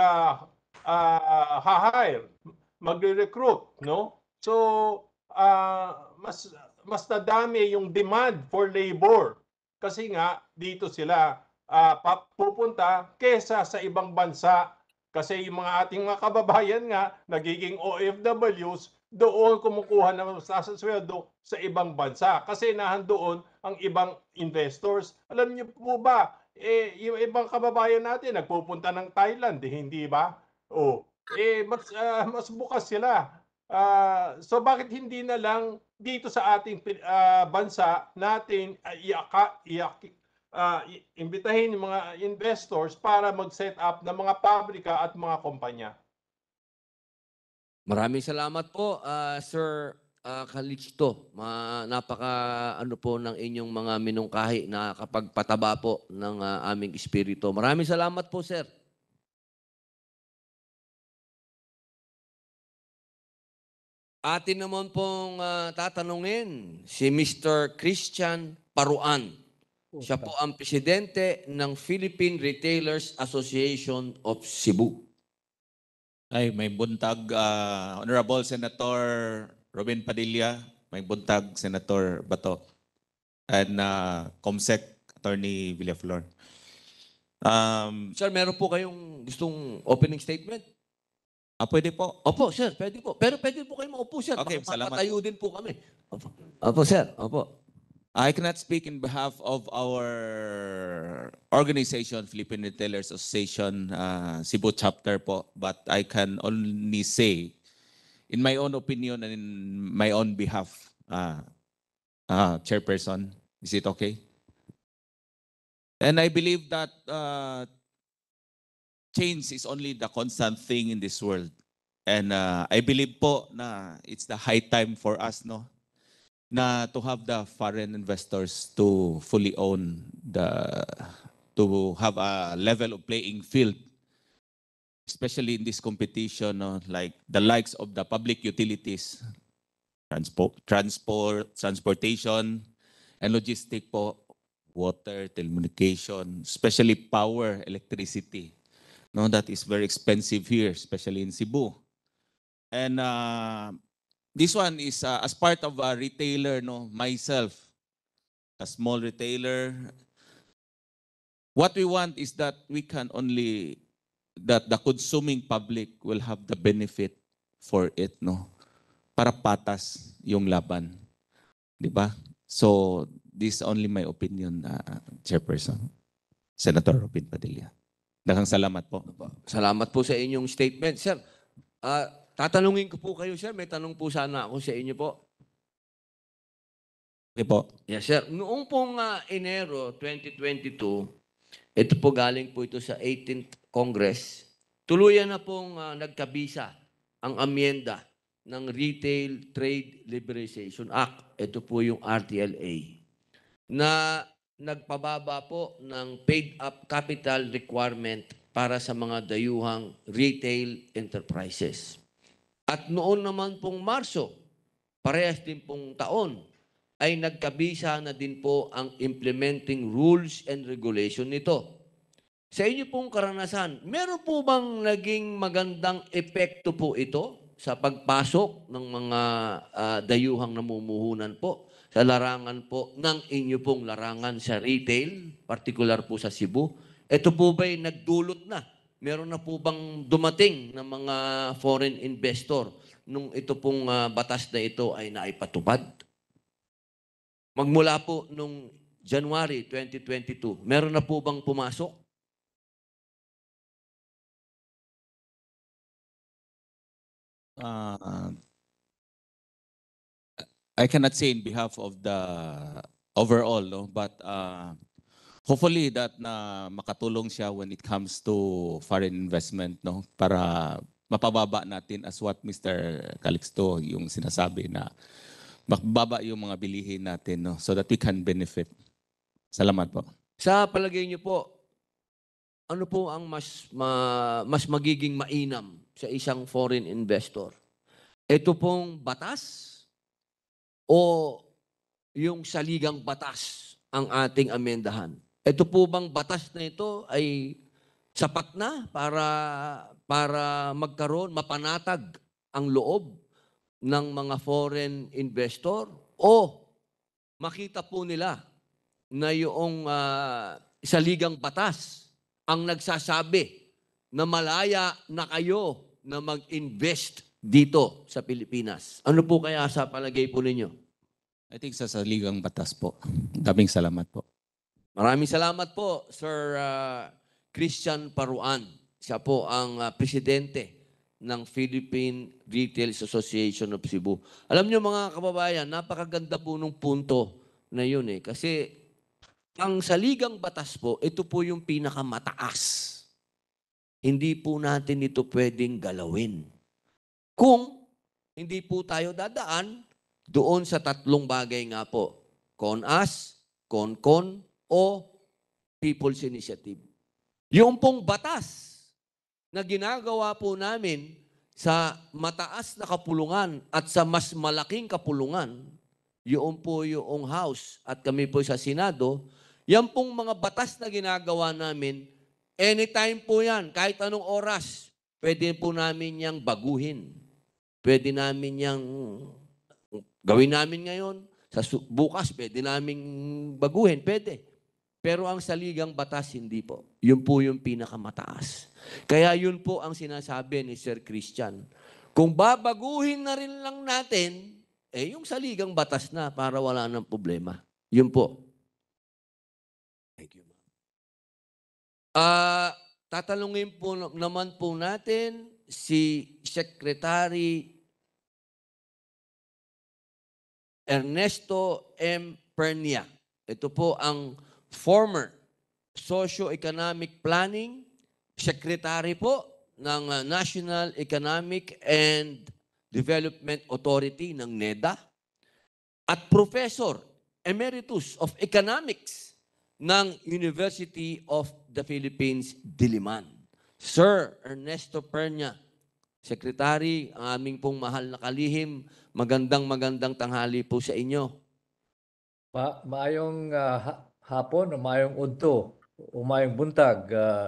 Speaker 4: hire, magre-recruit, no? So, mas nadami yung demand for labor kasi nga dito sila pupunta kesa sa ibang bansa kasi yung mga ating mga kababayan nga nagiging OFWs doon kumukuha ng sweldo sa ibang bansa kasi nahandoon ang ibang investors. Alam niyo po ba, yung ibang kababayan natin nagpupunta ng Thailand, hindi ba? Mas bukas sila. So bakit hindi na lang dito sa ating bansa natin imbitahin yung mga investors para mag-set up ng mga pabrika at mga kumpanya.
Speaker 1: Maraming salamat po, Sir Calixto. Napaka ano po ng inyong mga minungkahi na kapag pataba po ng aming espiritu. Maraming salamat po, sir. Atin naman pong tatanungin si Mr. Christian Paruan. Siya po ang presidente ng Philippine Retailers Association of Cebu.
Speaker 5: Ay, may buntag, Honorable Senator Robin Padilla, may buntag Senator Bato, and Comsec Attorney Villaflor.
Speaker 1: Sir, meron po kayong gustong opening statement?
Speaker 5: Pwede po.
Speaker 1: Opo, sir, pwede po. Pero pwede po kayo maupo, sir.
Speaker 5: Okay, salamat.
Speaker 1: Papatayo din po kami. Opo, sir. Opo.
Speaker 5: I cannot speak in behalf of our organization, Philippine Retailers Association, Cebu chapter po, but I can only say, in my own opinion and in my own behalf, Chairperson, is it okay? And I believe that change is only the constant thing in this world. And I believe po na it's the high time for us, no? Na to have the foreign investors to fully own to have a level of playing field, especially in this competition, no? Like the likes of the public utilities, transportation, and logistic po, water, telecommunication, especially power, electricity. No, that is very expensive here, especially in Cebu. And this one is as part of a retailer, no, myself, a small retailer. What we want is that we can only, that the consuming public will have the benefit for it, no? Para patas yung laban. Di ba? So, this is only my opinion, Chairperson. Senator Robin Padilla. Daghang salamat po.
Speaker 1: Salamat po sa inyong statement. Sir, tatanungin ko po kayo, sir. May tanong po sana ako sa inyo po.
Speaker 5: Okay po.
Speaker 1: Yes, sir. Noong pong Enero 2022, ito po galing po ito sa 18th Congress, tuluyan na pong nagkabisa ang amyenda ng Retail Trade Liberalization Act. Ito po yung RTLA na nagpababa po ng paid-up capital requirement para sa mga dayuhang retail enterprises. At noon naman pong Marso, parehas din pong taon, ay nagkabisa na din po ang implementing rules and regulation nito. Sa inyo pong karanasan, meron po bang naging magandang epekto po ito sa pagpasok ng mga dayuhang namumuhunan po sa larangan po ng inyo pong larangan sa retail, particular po sa Cebu? Ito po ba'y nagdulot na? Meron na po bang dumating ng mga foreign investor nung ito pong batas na ito ay naipatupad? Magmula po nung January 2022, meron na po bang pumasok?
Speaker 5: I cannot say in behalf of the overall, no, but hopefully that na makatulong siya when it comes to foreign investment, no, para mapababa natin as what Mr. Calixto yung sinasabi na makababa yung mga bilihin natin, no, so that we can benefit. Salamat po.
Speaker 1: Sa palagay niyo po, ano po ang mas magiging mainam sa isang foreign investor? Ito pong batas o yung saligang batas ang ating amendahan? Ito po bang batas na ito ay sapat na para magkaroon, mapanatag ang loob ng mga foreign investor? O makita po nila na yung saligang batas ang nagsasabi na malaya na kayo na mag-invest dito sa Pilipinas? Ano po kaya sa palagay po ninyo?
Speaker 5: I think sa saligang batas po. Daming salamat po.
Speaker 1: Maraming salamat po, Sir Christian Paruan. Siya po ang presidente ng Philippine Retail Association of Cebu. Alam niyo mga kababayan, napakaganda po nung punto na yun eh. Kasi ang saligang batas po, ito po yung pinakamataas. Hindi po natin ito pwedeng galawin. Kung hindi po tayo dadaan doon sa tatlong bagay nga po, CONAS, CONCON, o People's Initiative. Yung pong batas na ginagawa po namin sa mataas na kapulungan at sa mas malaking kapulungan, yung po yung House at kami po sa Senado, yan pong mga batas na ginagawa namin, anytime po yan, kahit anong oras, pwede po namin yang baguhin. Pwede namin yang gawin namin ngayon. Bukas, pwede namin baguhin. Pwede. Pero ang saligang batas, hindi po. Yun po yung pinakamataas. Kaya yun po ang sinasabi ni Sir Christian. Kung babaguhin na rin lang natin, yung saligang batas na para wala nang problema. Yun po. Thank you, ma'am. Tatanungin po naman po natin si Secretary Ernesto M. Pernia. Ito po ang former Socio-Economic Planning Secretary po ng National Economic and Development Authority ng NEDA at Professor Emeritus of Economics ng University of the Philippines, Diliman. Sir Ernesto Pernia, Secretary, ang aming pong mahal na kalihim, magandang tanghali po sa inyo.
Speaker 6: Maayong hapon, maayong udto, maayong buntag,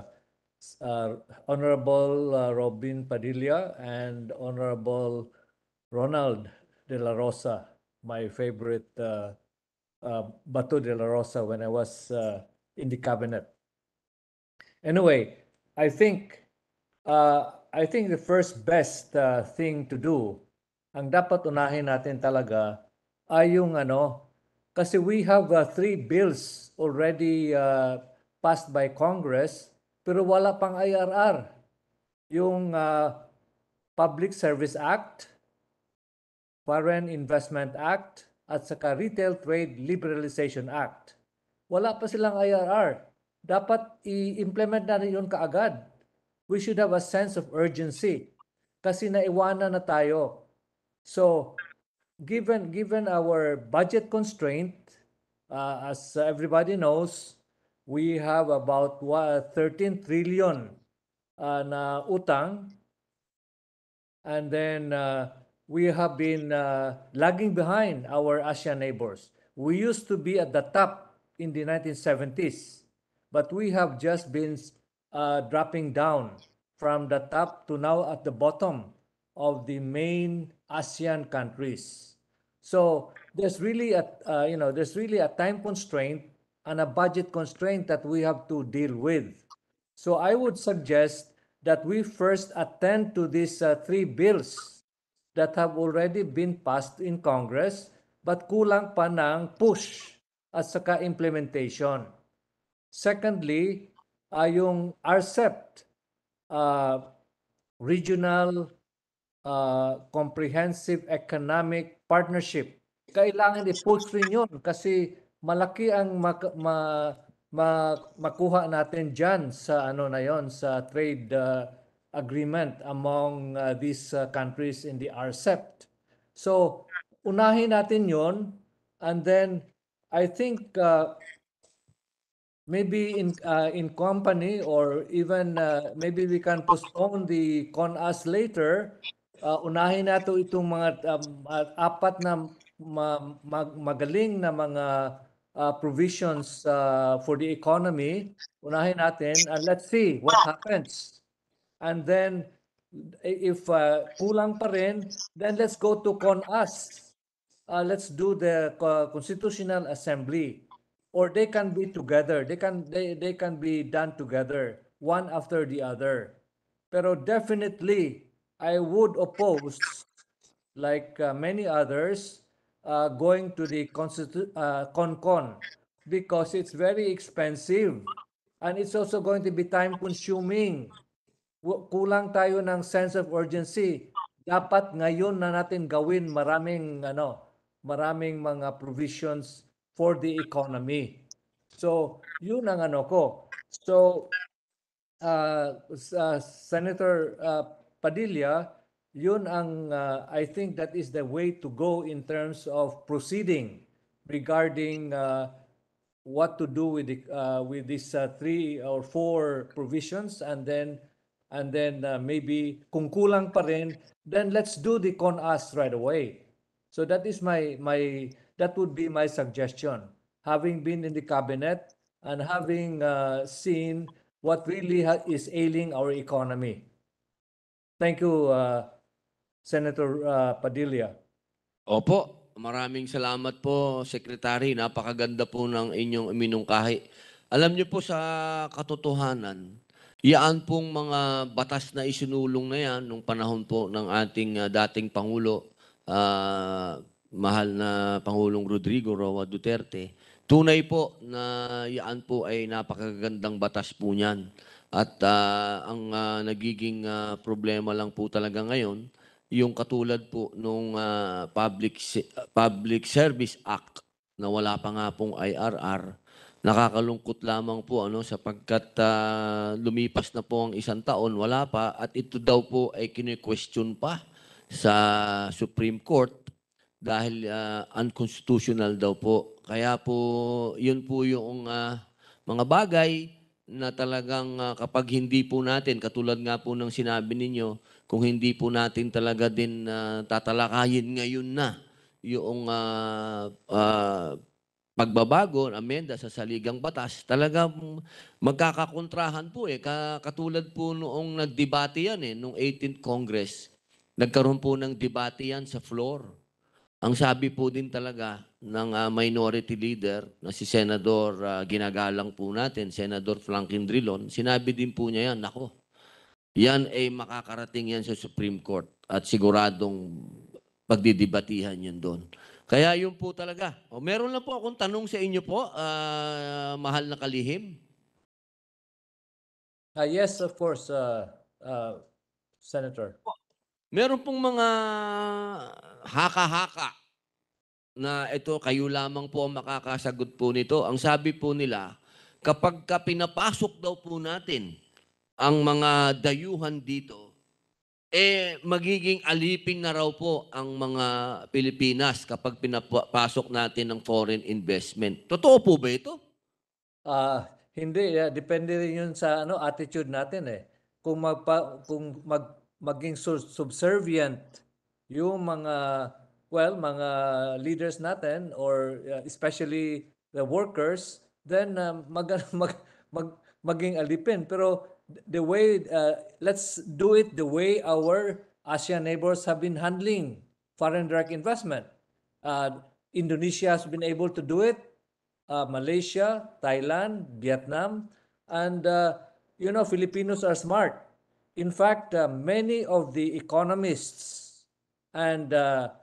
Speaker 6: Honorable Robin Padilla and Honorable Ronald De La Rosa, my favorite Bato De La Rosa when I was in the cabinet. Anyway, I think the first best thing to do, ang dapat unahin natin talaga ay yung kasi we have 3 bills already passed by Congress pero wala pang IRR. Yung Public Service Act, Foreign Investment Act, at saka Retail Trade Liberalization Act. Wala pa silang IRR. Dapat i-implement na yun kaagad. We should have a sense of urgency kasi naiwanan na tayo. So, given our budget constraint, as everybody knows, we have about 13 trillion na utang, and then we have been lagging behind our ASEAN neighbors. we used to be at the top in the 1970s, but we have just been dropping down from the top to now at the bottom of the main ASEAN countries. So there's really there's really a time constraint and a budget constraint that we have to deal with. So I would suggest that we first attend to these three bills that have already been passed in Congress but kulang pa ng push at saka implementation. Secondly, yung RCEP, Regional Comprehensive Economic Partnership. Kailangan i-push rin yun kasi malaki ang makuha natin dyan sa na yon, sa trade agreement among these countries in the RCEP. So, unahin natin yon, and then I think maybe in company, or even maybe we can postpone the CONAS later. Unahin nato itong mga apat na magaling na mga provisions for the economy. Unahin natin, and let's see what happens. And then if kulang pa rin, then let's go to CONAS. Let's do the Constitutional Assembly, or they can be together. They can be done together, one after the other. Pero definitely, I would oppose, like many others, going to the CONCON, because it's very expensive and it's also going to be time consuming. Kulang tayo ng sense of urgency. Dapat ngayon na natin gawin maraming mga provisions for the economy. So, yun ang ko. So, Senator Padilla, yun ang I think that is the way to go in terms of proceeding regarding what to do with these 3 or 4 provisions, and then maybe kung kulang pa rin, then let's do the CONAS right away. So that is that would be my suggestion, having been in the cabinet and having seen what really is ailing our economy. Thank you, Senator Padilla.
Speaker 1: Opo, maraming salamat po, Secretary. Napakaganda po ng inyong iminungkahi. Alam niyo po, sa katotohanan, yaan pong mga batas na isinulong na yan nung panahon po ng ating dating Pangulo, mahal na Pangulong Rodrigo Roa Duterte. Tunay po na yaan po ay napakagandang batas po niyan. At ang nagiging problema lang po talaga ngayon, yung katulad po nung Public Service Act na wala pa nga pong IRR, nakakalungkot lamang po sapagkat lumipas na po ang 1 taon, wala pa, at ito daw po ay kine-question pa sa Supreme Court dahil unconstitutional daw po. Kaya po, yun po yung mga bagay na talagang kapag hindi po natin, katulad nga po ng sinabi ninyo, kung hindi po natin talaga din tatalakayin ngayon na yung pagbabago, amenda sa saligang batas, talagang magkakakontrahan po Katulad po noong nagdebate yan noong 18th Congress, nagkaroon po ng debate yan sa floor. Ang sabi po din talaga ng minority leader na si Senador, ginagalang po natin, Senador Franklin Drilon, sinabi din po niya yan, nako, yan ay makakarating yan sa Supreme Court at siguradong pagdidibatihan yan doon. Kaya yun po talaga. Meron lang po akong tanong sa inyo po, mahal na kalihim.
Speaker 6: Yes, of course, Senator.
Speaker 1: Meron pong mga haka-haka na ito, kayo lamang po ang makakasagot po nito. Ang sabi po nila, kapag pinapasok daw po natin ang mga dayuhan dito, magiging alipin na raw po ang mga Pilipinas kapag pinapasok natin ng foreign investment. Totoo po ba ito?
Speaker 6: Hindi, depende rin yun sa attitude natin Kung maging subservient yung mga well, mga leaders natin or especially the workers, then maging alipin. Pero the way, let's do it the way our ASEAN neighbors have been handling foreign direct investment. Indonesia has been able to do it, Malaysia, Thailand, Vietnam, and Filipinos are smart. In fact, many of the economists and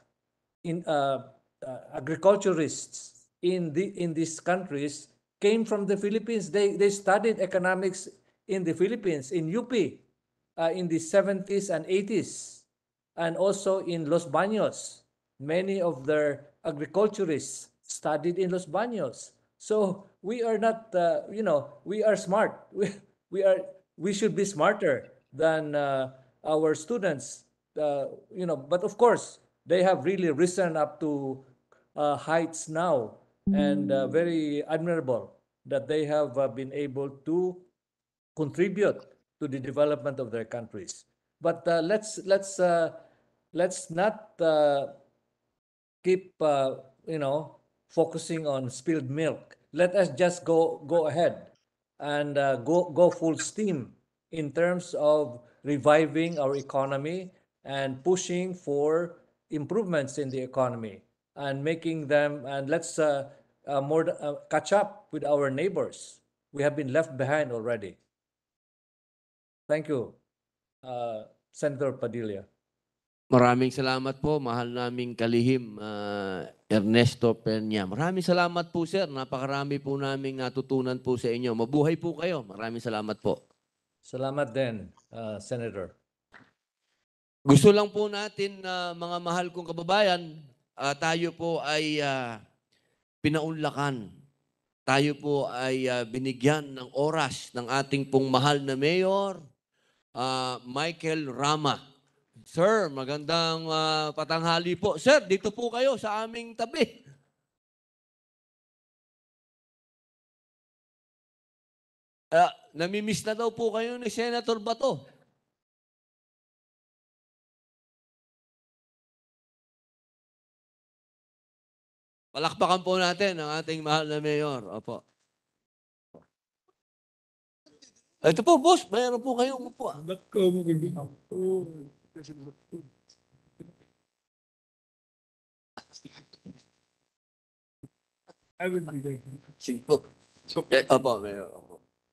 Speaker 6: agriculturists in these countries came from the Philippines. They studied economics in the Philippines, in UP, in the 70s and 80s, and also in Los Baños. Many of their agriculturists studied in Los Baños. So we are not, we are smart. We should be smarter than our students. But of course, they have really risen up to heights now, and very admirable that they have been able to contribute to the development of their countries. But let's not keep focusing on spilled milk. Let us just go ahead and go full steam in terms of reviving our economy and pushing for improvements in the economy and making them, and let's catch up with our neighbors. We have been left behind already. Thank you, Senator Padilla.
Speaker 1: Maraming salamat po, mahal naming kalihim, Ernesto Peña. Maraming salamat po, sir. Napakarami po naming natutunan po sa inyo. Mabuhay po kayo. Maraming salamat po.
Speaker 6: Salamat din, Senator.
Speaker 1: Gusto lang po natin, mga mahal kong kababayan, tayo po ay pinaunlakan. Tayo po ay binigyan ng oras ng ating pong mahal na Mayor, Michael Rama. Sir, magandang patanghali po. Sir, dito po kayo sa aming tabi. Namimiss na daw po kayo ni Senator Bato. Palakpakan po natin ang ating mahal na Mayor. Opo. Ito po, boss. Mayroon po kayong upo. Sige po. Opo, Mayor. Opo.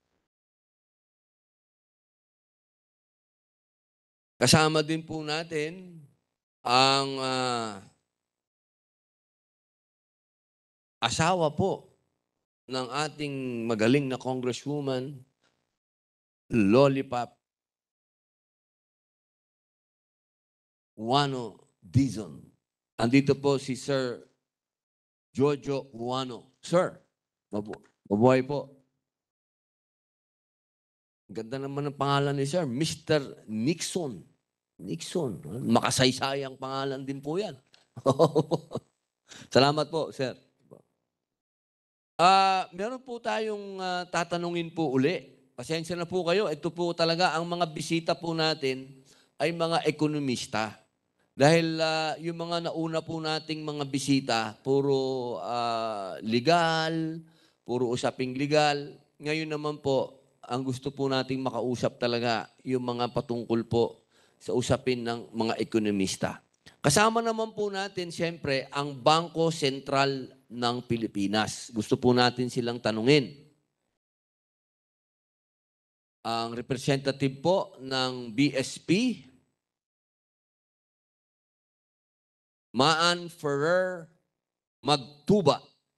Speaker 1: Kasama din po natin ang asawa po ng ating magaling na Congresswoman, Lollipop Juano Dizon. Andito po si Sir Jojo Juano. Sir, mabuhay po. Ganda naman ng pangalan ni Sir, Mr. Nixon. Nixon. Makasaysayang pangalan din po yan. Salamat po, Sir. Meron po tayong tatanungin po uli. Pasensya na po kayo. Ito po talaga, ang mga bisita po natin ay mga ekonomista. Dahil yung mga nauna po nating mga bisita, puro legal, puro usaping legal. Ngayon naman po, ang gusto po nating makausap talaga yung mga patungkol po sa usapin ng mga ekonomista. Kasama naman po natin, siyempre, ang Bangko Sentral ng Pilipinas. Gusto po natin silang tanungin. Ang representative po ng BSP, Maan Ferrer Magtuba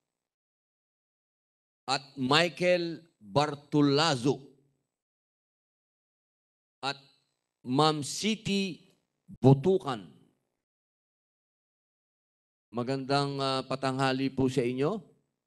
Speaker 1: at Michael Bartulazo at Ma'am Siti Botukan. Magandang patanghali po sa inyo.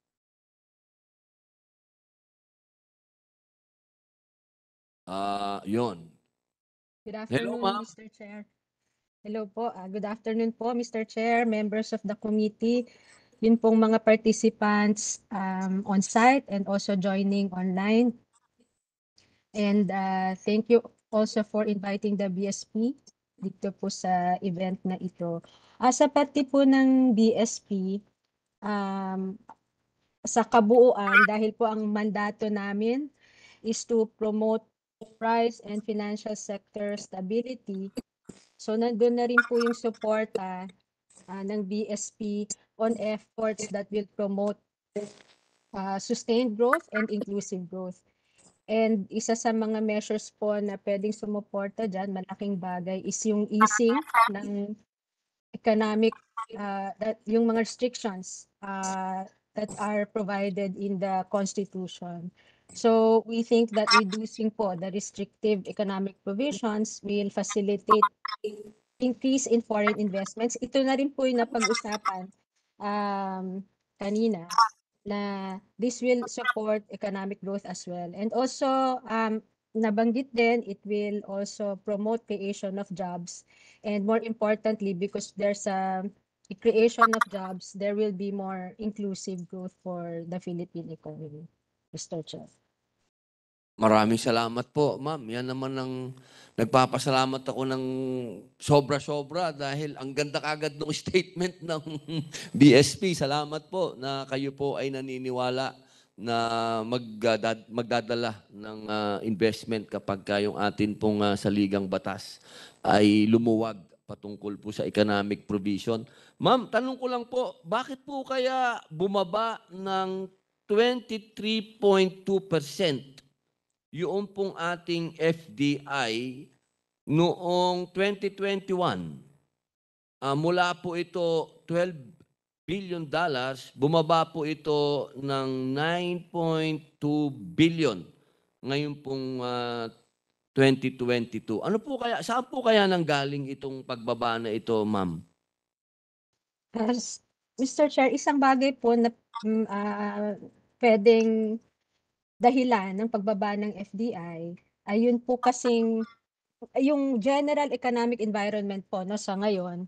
Speaker 1: Yon.
Speaker 7: Good
Speaker 1: Hello,
Speaker 7: afternoon,
Speaker 1: ma'am.
Speaker 7: Mr. Chair. Hello po. Good afternoon po, Mr. Chair, members of the committee, yun pong mga participants on site and also joining online. And thank you also for inviting the BSP dito po sa event na ito. Sa parte po ng BSP, sa kabuuan, dahil po ang mandato namin is to promote price and financial sector stability. So nandun na rin po yung suporta ng BSP on efforts that will promote sustained growth and inclusive growth. And isa sa mga measures po na pwedeng sumuporta dyan, malaking bagay, is yung easing ng economic, yung mga restrictions that are provided in the Constitution. So we think that reducing po the restrictive economic provisions will facilitate increase in foreign investments. Ito na rin po yung napag-usapan kanina, na this will support economic growth as well. And also, nabanggit din, it will also promote creation of jobs. And more importantly, because there's a creation of jobs, there will be more inclusive growth for the Philippine economy. Mr. Chair.
Speaker 1: Maraming salamat po, ma'am. Yan naman ang nagpapasalamat ako ng sobra-sobra dahil ang ganda kagad ng statement ng BSP. Salamat po na kayo po ay naniniwala na magdadala ng investment kapag yung atin pong saligang batas ay lumuwag patungkol po sa economic provision. Ma'am, tanong ko lang po, bakit po kaya bumaba ng 23.2% yung pong ating FDI noong 2021? Mula po ito $12 billion, bumaba po ito ng 9.2 billion ngayon pong 2022. Ano po kaya, saan po kaya nanggaling itong pagbaba na ito, ma'am?
Speaker 7: Mr. Chair, isang bagay po na pwedeng dahilan ng pagbaba ng FDI, ayun po kasing yung general economic environment po no, sa ngayon,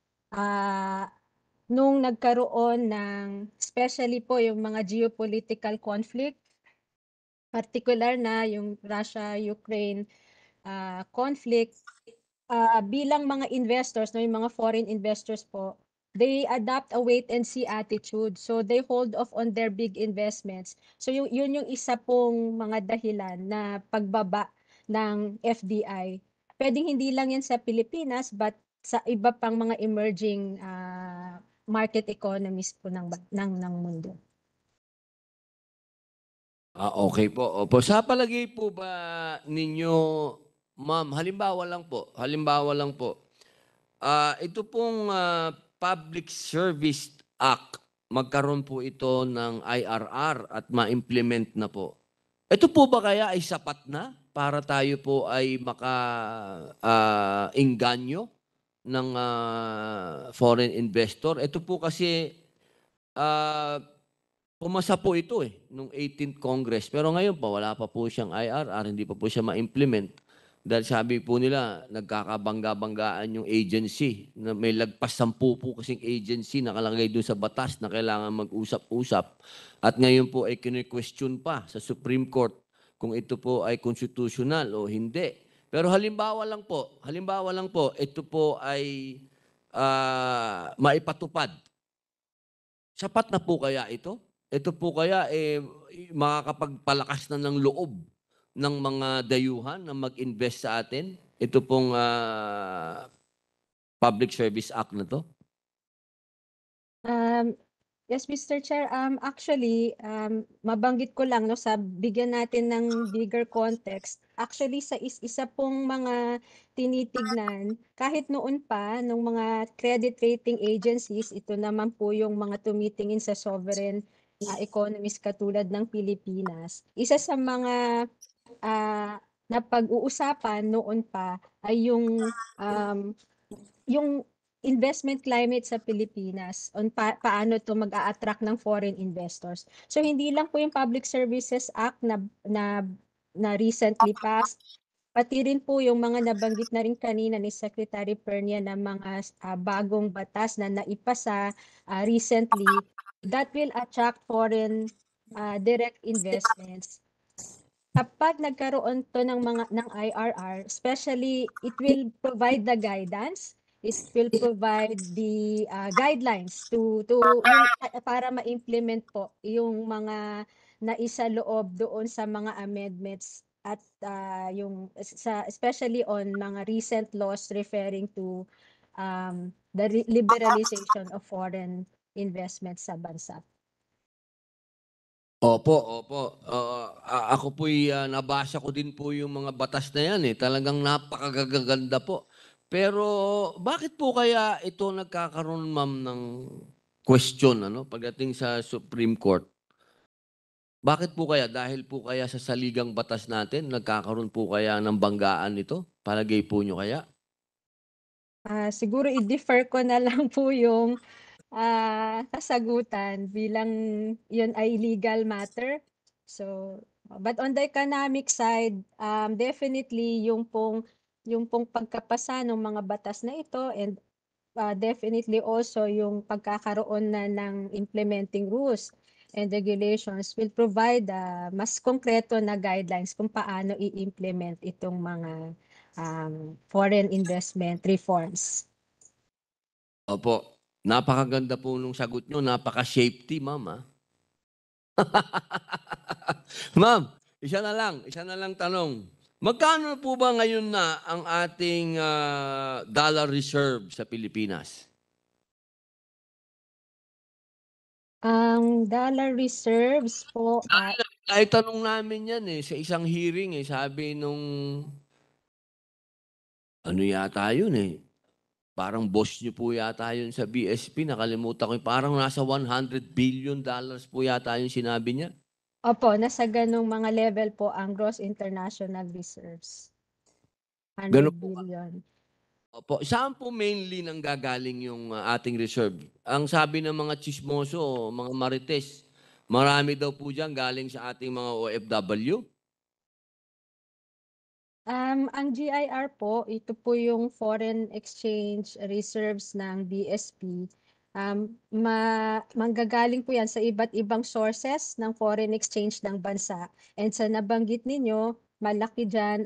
Speaker 7: nung nagkaroon ng, especially po yung mga geopolitical conflict, particular na yung Russia-Ukraine conflict, bilang mga investors, no, yung mga foreign investors po, they adopt a wait and see attitude. So they hold off on their big investments. So yun yung isa pong mga dahilan na pagbaba ng FDI. Pwedeng hindi lang yan sa Pilipinas, but sa iba pang mga emerging market economies po ng mundo.
Speaker 1: Okay po. Opo. Sa palagay po ba ninyo, ma'am, halimbawa lang po, ito pong Public Service Act, magkaroon po ito ng IRR at ma-implement na po. Ito po ba kaya ay sapat na para tayo po ay maka-inganyo ng foreign investor? Ito po kasi pumasa po ito nung 18th Congress. Pero ngayon pa, wala pa po siyang IRR, hindi pa po siya ma-implement. Dahil sabi po nila, nagkakabangga-banggaan yung agency. Na may lagpas 10 po kasing agency nakalagay doon sa batas na kailangan mag-usap-usap. At ngayon po ay kine-question pa sa Supreme Court kung ito po ay constitutional o hindi. Pero halimbawa lang po, ito po ay maipatupad. Sapat na po kaya ito? Ito po kaya makakapagpalakas na ng loob ng mga dayuhan na mag-invest sa atin? Ito pong Public Service Act na to?
Speaker 7: Yes, Mr. Chair. Actually, mabanggit ko lang no, sa bigyan natin ng bigger context. Actually, sa isa pong mga tinitignan, kahit noon pa, nung mga credit rating agencies, ito naman po yung mga tumitingin sa sovereign economies katulad ng Pilipinas. Isa sa mga napag-uusapan noon pa ay yung investment climate sa Pilipinas on paano to mag-a-attract ng foreign investors. So hindi lang po yung Public Services Act na recently passed, pati rin po yung mga nabanggit na rin kanina ni Secretary Pernia na mga bagong batas na naipasa recently that will attract foreign direct investments. kapag nagkaroon to ng IRR, especially it will provide the guidance, it will provide the guidelines para ma-implement po yung mga naisaloob doon sa mga amendments at especially on mga recent laws referring to the liberalization of foreign investments sa bansa.
Speaker 1: Opo, opo. Ako po'y nabasa ko din po yung mga batas na yan eh. Talagang napakagaganda po. Pero bakit po kaya ito nagkakaroon, ma'am, ng question pagdating sa Supreme Court? Bakit po kaya? Dahil po kaya sa saligang batas natin, nagkakaroon po kaya ng banggaan ito? Palagay po nyo kaya?
Speaker 7: Siguro i-defer ko na lang po yung kasagutan bilang yun ay legal matter. So, but on the economic side, definitely yung pong pagkapasa ng mga batas na ito and definitely also yung pagkakaroon na ng implementing rules and regulations will provide mas konkreto na guidelines kung paano i-implement itong mga foreign investment reforms.
Speaker 1: Opo. Napakaganda po nung sagot nyo. Napaka-safety, ma'am. Ma'am, isa na lang tanong. Magkano po ba ngayon na ang ating dollar reserve sa Pilipinas?
Speaker 7: Ang dollar reserves po,
Speaker 1: Ay tanong namin yan sa isang hearing sabi nung ano yata yun Parang boss niyo po yata yun sa BSP, nakalimutan ko. Parang nasa $100 billion po yata yung sinabi niya.
Speaker 7: opo, nasa ganong mga level po ang gross international reserves. 100
Speaker 1: Ganun po.
Speaker 7: billion.
Speaker 1: Opo, saan po mainly nanggagaling yung ating reserve? Ang sabi ng mga chismoso, mga marites, marami daw po dyan galing sa ating mga OFW.
Speaker 7: Ang GIR po, ito po yung foreign exchange reserves ng BSP. Manggagaling po yan sa iba't ibang sources ng foreign exchange ng bansa. And sa nabanggit ninyo, malaki dyan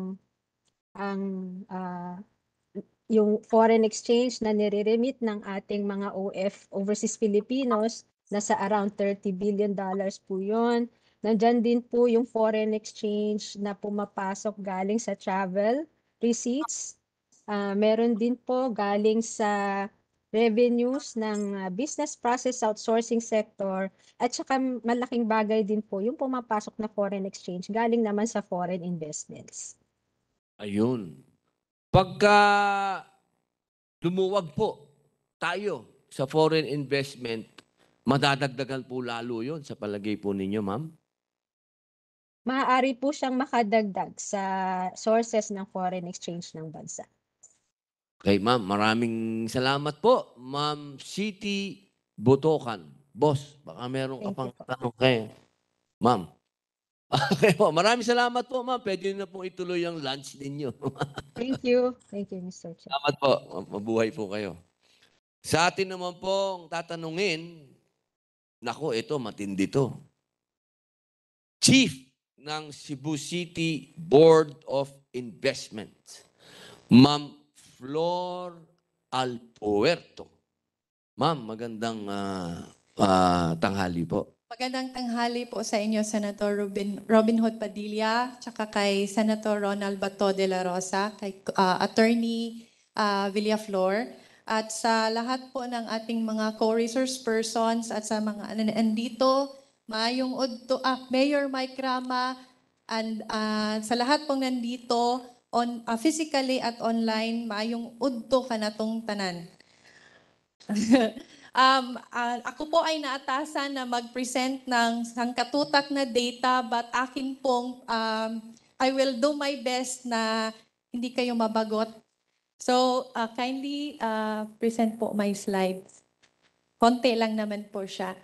Speaker 7: yung foreign exchange na nire-remit ng ating mga overseas Filipinos, nasa around $30 billion po yun. Nandyan din po yung foreign exchange na pumapasok galing sa travel receipts. Meron din po galing sa revenues ng business process outsourcing sector at saka malaking bagay din po yung pumapasok na foreign exchange galing naman sa foreign investments.
Speaker 1: Ayun. Pagka lumuwag po tayo sa foreign investment, madadagdagan po lalo yun sa palagay po ninyo, ma'am?
Speaker 7: Maaari po siyang makadagdag sa sources ng foreign exchange ng bansa.
Speaker 1: Okay, ma'am. Maraming salamat po, Ma'am City Botocan. Boss, baka meron ka
Speaker 7: Thank
Speaker 1: pang
Speaker 7: you po.
Speaker 1: tanong kay ma'am. Okay po. Maraming salamat po, ma'am. Pwede na pong ituloy ang lunch ninyo.
Speaker 7: Thank you. Thank you, Mr. Chair.
Speaker 1: Salamat po. Mabuhay po kayo. Sa atin naman pong tatanungin, nako, ito, matindi to. Chief ng Cebu City Board of Investment, Ma'am Flor Alpuerto. Ma'am, magandang tanghali po.
Speaker 8: Magandang tanghali po sa inyo, Senator Robin Hood Padilla, tsaka kay Senator Ronald Bato de la Rosa, kay Attorney Villaflor, at sa lahat po ng ating mga co-resource persons at sa mga nandito, Maayong Udto, Mayor Mike Rama, and sa lahat pong nandito, physically at online, Maayong Udto kanatong tanan. Ako po ay naatasan na mag-present ng sangkatutak na data, but akin pong I will do my best na hindi kayo mabagot. So kindly present po my slides. Konti lang naman po siya.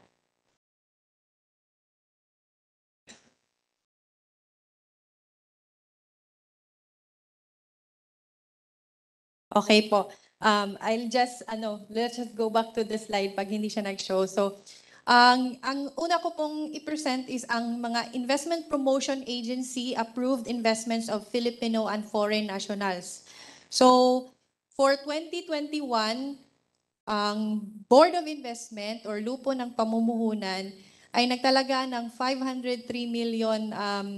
Speaker 8: Okay po. Let's just go back to the slide pag hindi siya nag-show. So, Ang una ko pong i-present is ang mga Investment Promotion Agency approved investments of Filipino and foreign nationals. So, for 2021, ang Board of Investment or Lupo ng Pamumuhunan ay nagtalaga ng 503 million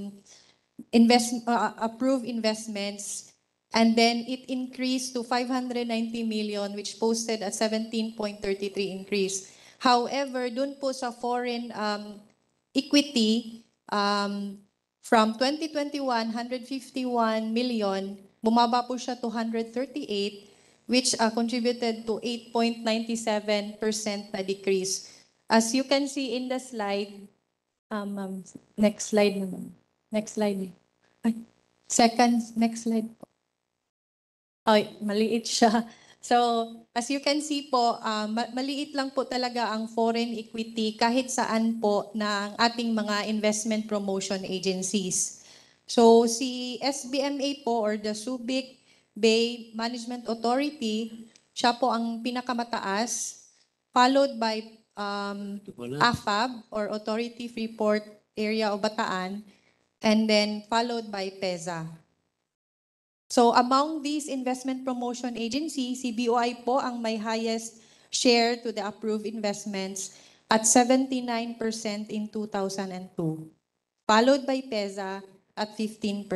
Speaker 8: approved investments, and then it increased to 590 million, which posted a 17.33 increase. However, dun po sa foreign equity, from 2021, 151 million, bumaba po siya to 138, which contributed to 8.97% na decrease. As you can see in the slide, next slide naman. Next slide. Ay, next slide po. Ay, maliit siya. So, as you can see po, maliit lang po talaga ang foreign equity kahit saan po ng ating mga investment promotion agencies. So, si SBMA po or the Subic Bay Management Authority, siya po ang pinakamataas, followed by AFAB or Authority Freeport Area of Bataan, and then followed by PEZA. So among these investment promotion agencies, si BOI po ang may highest share to the approved investments at 79% in 2002, followed by PEZA at 15%.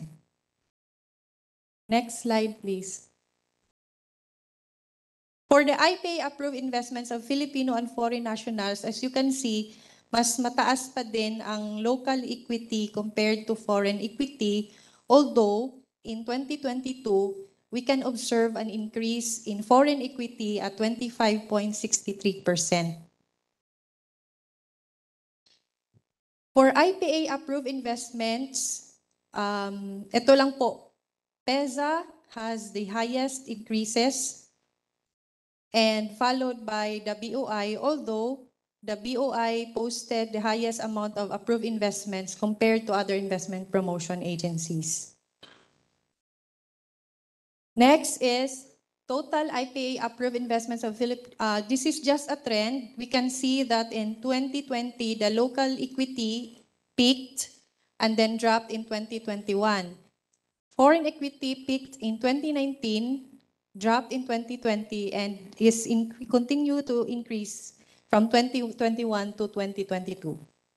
Speaker 8: Next slide, please. For the IPA-approved investments of Filipino and foreign nationals, as you can see, mas mataas pa din ang local equity compared to foreign equity, although in 2022, we can observe an increase in foreign equity at 25.63%. For IPA-approved investments, ito lang po, PEZA has the highest increases and followed by the BOI, although the BOI posted the highest amount of approved investments compared to other investment promotion agencies. Next is total IPA-approved investments of this is just a trend. We can see that in 2020, the local equity peaked and then dropped in 2021. Foreign equity peaked in 2019, dropped in 2020, and continue to increase from 2021 to 2022.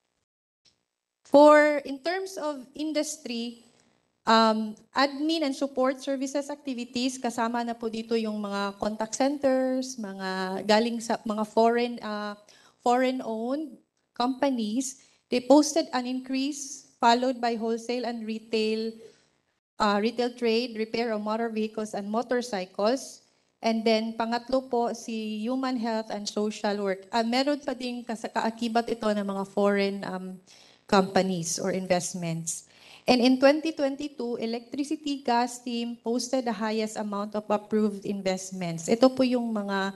Speaker 8: In terms of industry, admin and support services activities, kasama na po dito yung mga contact centers, mga galing sa mga foreign-owned companies. They posted an increase followed by wholesale and retail trade, repair of motor vehicles and motorcycles. And then pangatlo po si human health and social work. Meron pa din kaakibat ito ng mga foreign companies or investments. And in 2022, electricity gas team posted the highest amount of approved investments. Ito po yung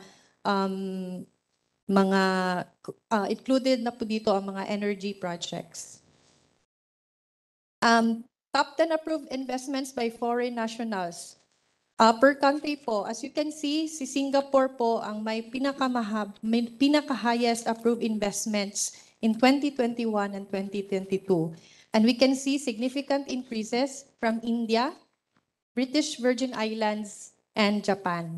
Speaker 8: included na po dito ang mga energy projects. Top 10 approved investments by foreign nationals. Per country po, as you can see, si Singapore po ang may pinaka-highest approved investments in 2021 and 2022. And we can see significant increases from India, British Virgin Islands, and Japan.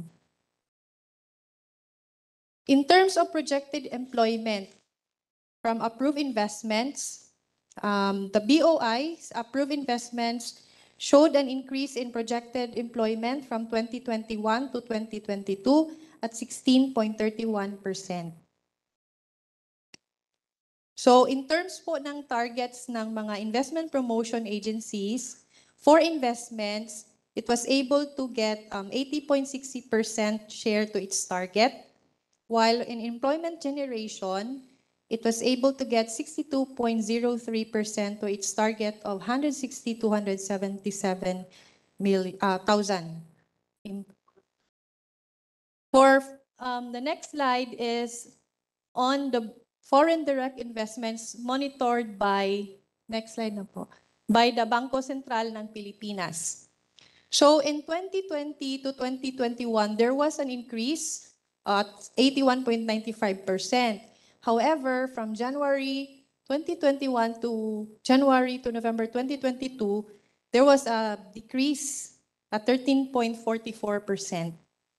Speaker 8: In terms of projected employment from approved investments, the BOI's approved investments showed an increase in projected employment from 2021 to 2022 at 16.31%. So in terms po ng targets ng mga investment promotion agencies, for investments, it was able to get 80.60% share to its target, while in employment generation, it was able to get 62.03% to its target of 160,277,000. For the next slide is on the foreign direct investments monitored by, next slide na po, by the Bangko Sentral ng Pilipinas. So in 2020 to 2021, there was an increase at 81.95%. However, from January 2021 to January to November 2022, there was a decrease at 13.44%.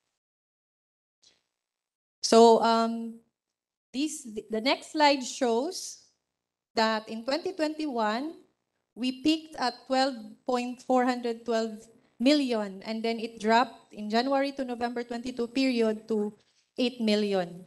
Speaker 8: So the next slide shows that in 2021, we peaked at 12.412 million, and then it dropped in January to November 22 period to 8 million.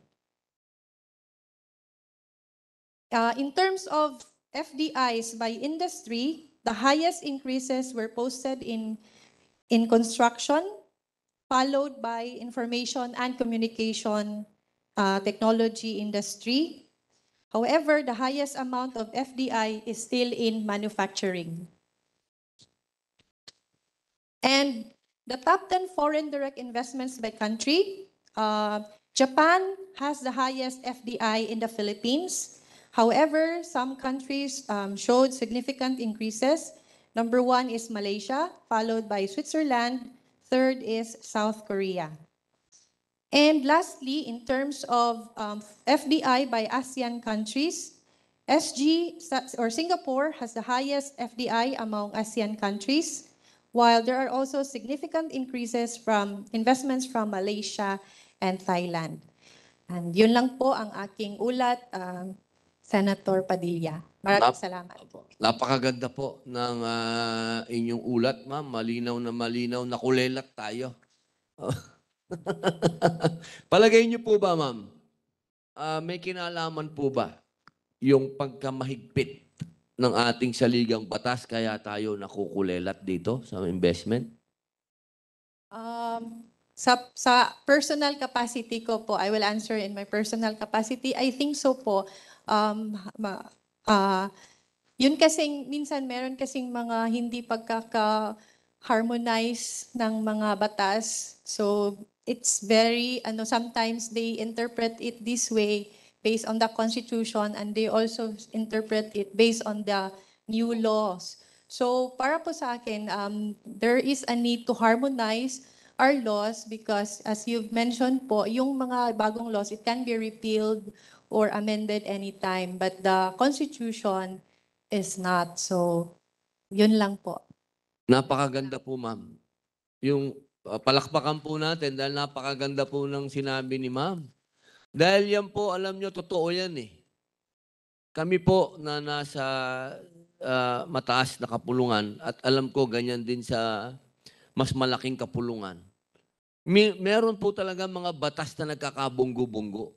Speaker 8: In terms of FDIs by industry, the highest increases were posted in construction, followed by information and communication technology industry. However, the highest amount of FDI is still in manufacturing. And the top 10 foreign direct investments by country, Japan has the highest FDI in the Philippines. However, some countries showed significant increases. Number 1 is Malaysia, followed by Switzerland. Third is South Korea. And lastly, in terms of FDI by ASEAN countries, Singapore has the highest FDI among ASEAN countries, while there are also significant increases from investments from Malaysia and Thailand. And yun lang po ang aking ulat, Senator Padilla. Maraming salamat po.
Speaker 1: Napakaganda po ng inyong ulat, ma'am. Malinaw, nakulelat tayo. Palagay niyo po ba, ma'am, may kinalaman po ba yung pagkamahigpit ng ating saligang batas kaya tayo nakukulelat dito sa investment?
Speaker 8: Sa personal capacity ko po, I will answer in my personal capacity. I think so po. Yun kasing, minsan meron kasing mga hindi pagkaka-harmonize ng mga batas. So, it's very, sometimes they interpret it this way based on the Constitution, and they also interpret it based on the new laws. So, para po sa akin, there is a need to harmonize our laws because, as you've mentioned po, yung mga bagong laws, it can be repealed or amended anytime. But the Constitution is not. So, yun lang po.
Speaker 1: Napakaganda po, ma'am. Yung palakpakan po natin dahil napakaganda po ng sinabi ni ma'am. Dahil yan po, alam nyo, totoo yan eh. Kami po na nasa mataas na kapulungan at alam ko ganyan din sa mas malaking kapulungan. Meron po talaga mga batas na nagkakabunggo-bunggo.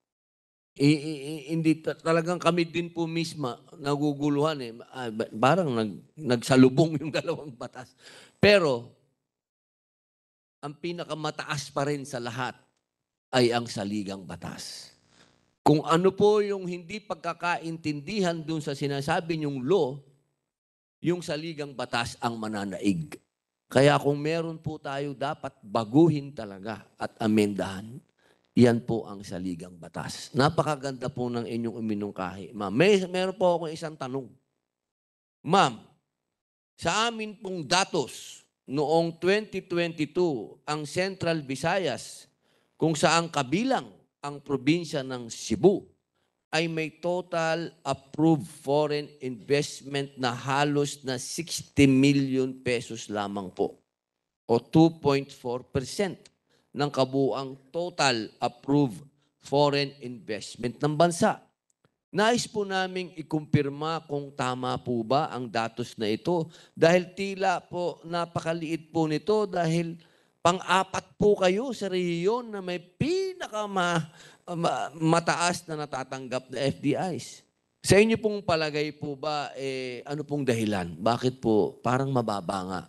Speaker 1: Hindi talagang kami din po misma naguguluhan eh. Parang nagsalubong yung dalawang batas. Pero ang pinakamataas pa rin sa lahat ay ang saligang batas. Kung ano po yung hindi pagkakaintindihan dun sa sinasabi niyong law, yung saligang batas ang mananaig. Kaya kung meron po tayo dapat baguhin talaga at amendahan, yan po ang saligang batas. Napakaganda po ng inyong iminungkahi. Ma'am, meron po ako isang tanong. Ma'am, sa amin pong datos, noong 2022, ang Central Visayas, kung saan kabilang ang probinsya ng Cebu, ay may total approved foreign investment na halos na 60 million pesos lamang po. O 2.4% ng kabuang total approved foreign investment ng bansa. Nais po naming ikumpirma kung tama po ba ang datos na ito dahil tila po napakaliit po nito dahil pang-apat po kayo sa rehiyon na may mataas na natatanggap na FDIs. Sa inyo pong palagay po ba, ano pong dahilan? Bakit po parang mababa nga?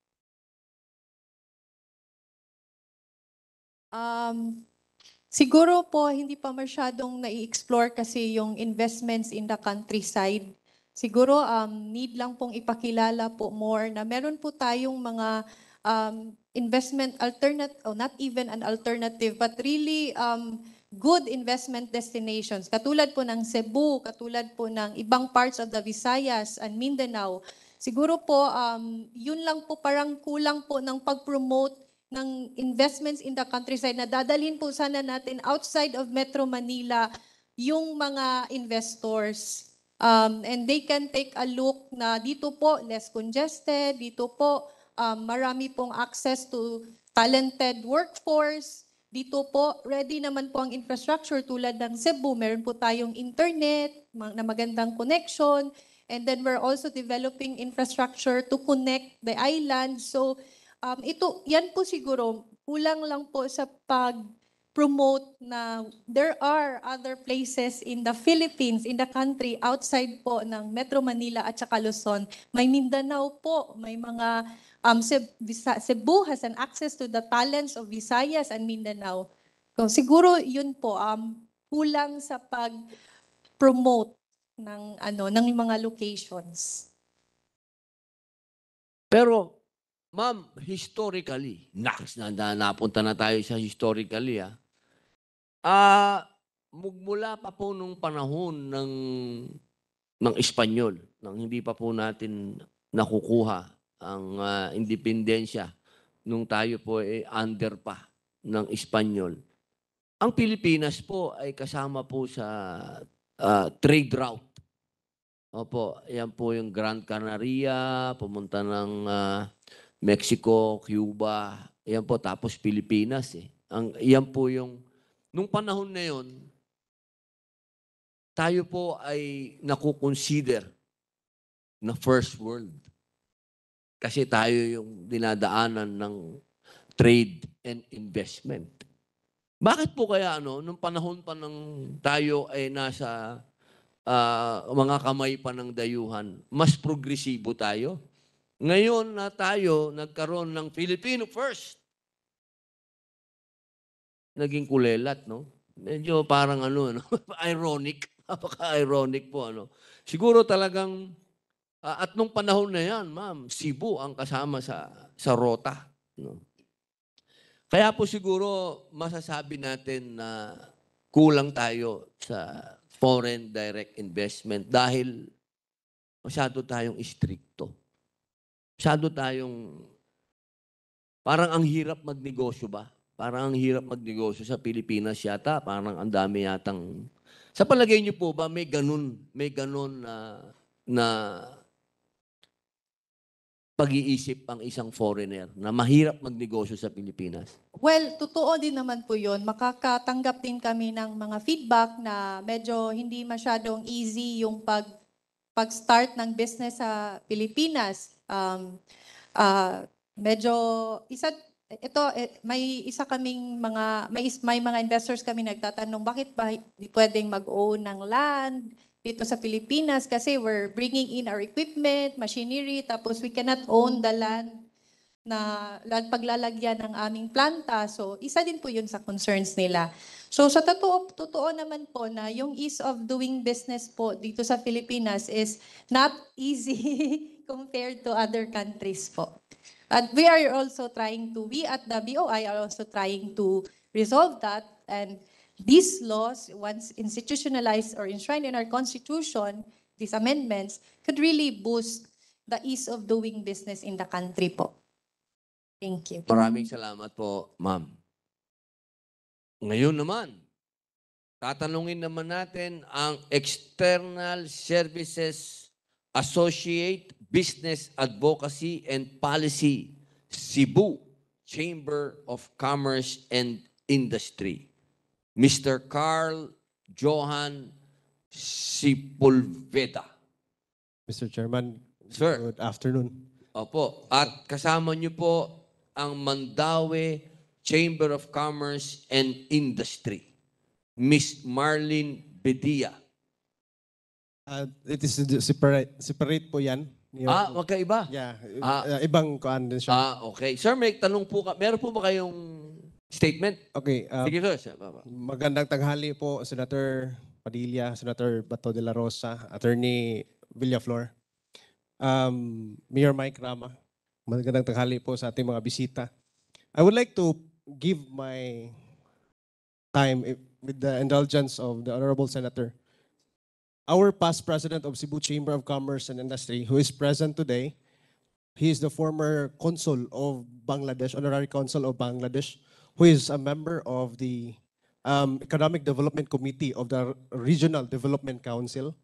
Speaker 8: Siguro po, hindi pa masyadong nai-explore kasi yung investments in the countryside. Siguro, need lang pong ipakilala po more na meron po tayong mga investment alternative, not even an alternative, but really good investment destinations. Katulad po ng Cebu, katulad po ng ibang parts of the Visayas and Mindanao. Siguro po, yun lang po parang kulang po ng pag-promote ng investments in the countryside na dadalhin po sana natin outside of Metro Manila yung mga investors. And they can take a look na dito po less congested, dito po marami pong access to talented workforce. Dito po, ready naman po ang infrastructure tulad ng Cebu. Meron po tayong internet na magandang connection. And then we're also developing infrastructure to connect the island. So yan po siguro, kulang lang po sa pag-promote na there are other places in the Philippines, in the country, outside po ng Metro Manila at saka Luzon. May Mindanao po, may mga Cebu has an access to the talents of Visayas and Mindanao. So, siguro yun po, kulang sa pag-promote ng mga locations.
Speaker 1: Pero, ma'am, historically, napunta na tayo sa historically, mula pa po nung panahon ng Espanyol, nang hindi pa po natin nakukuha ang independensya, nung tayo po ay under pa ng Espanyol. Ang Pilipinas po ay kasama po sa trade route. Opo, yan po yung Gran Canaria, pumunta ng Mexico, Cuba, yan po, tapos Pilipinas. Yan po yung, nung panahon na yun, tayo po ay nakukonsider na first world. Kasi tayo yung dinadaanan ng trade and investment. Bakit po kaya nung panahon pa ng tayo ay nasa mga kamay pa ng dayuhan, mas progresibo tayo? Ngayon na tayo nagkaroon ng Filipino first, naging kulelat, no? Medyo parang ironic. Napaka-ironic po, Siguro talagang, at nung panahon na yan, ma'am, Cebu ang kasama sa rota. No? Kaya po siguro masasabi natin na kulang tayo sa foreign direct investment dahil masyado tayong istrikto. Masyado tayong, parang ang hirap magnegosyo ba? Parang ang hirap magnegosyo sa Pilipinas yata. Parang ang dami yatang, sa palagay niyo po ba may ganun na pag-iisip ang isang foreigner na mahirap magnegosyo sa Pilipinas?
Speaker 8: Well, totoo din naman po yun. Makakatanggap din kami ng mga feedback na medyo hindi masyadong easy yung pag-start ng business sa Pilipinas. Medyo may mga investors kami nagtatanong bakit ba di pwedeng mag-own ng land dito sa Pilipinas kasi we're bringing in our equipment, machinery, tapos we cannot own the land na paglalagyan ng aming planta. So, isa din po yun sa concerns nila. So, sa totoo naman po na yung ease of doing business po dito sa Pilipinas is not easy compared to other countries po. And we at the BOI are also trying to resolve that, and these laws, once institutionalized or enshrined in our Constitution, these amendments, could really boost the ease of doing business in the country po. Thank you.
Speaker 1: Maraming salamat po, ma'am. Ngayon naman, tatanungin naman natin ang External Services Associate Business Advocacy and Policy, Cebu Chamber of Commerce and Industry. Mr. Carl Johan Sepulveda.
Speaker 9: Mr. Chairman,
Speaker 1: Sir.
Speaker 9: good afternoon.
Speaker 1: Opo. At kasama niyo po ang Mandaue Chamber of Commerce and Industry. Miss Marlene Bedia.
Speaker 9: It is separate po yan.
Speaker 1: Magkaiba?
Speaker 9: Yeah,
Speaker 1: ibang
Speaker 9: kuan din siya.
Speaker 1: Okay. Sir, may tanong po meron po ba kayong statement?
Speaker 9: Okay.
Speaker 1: Sige, sir.
Speaker 9: Magandang tanghali po, Senator Padilla, Senator Bato de la Rosa, Attorney Villaflor, Mayor Mike Rama. Magandang tanghali po sa ating mga bisita. I would like to give my time with the indulgence of the Honorable Senator. Our past president of Cebu Chamber of Commerce and Industry, who is present today, he is the former consul of Bangladesh, honorary consul of Bangladesh, who is a member of the Economic Development Committee of the Regional Development Council.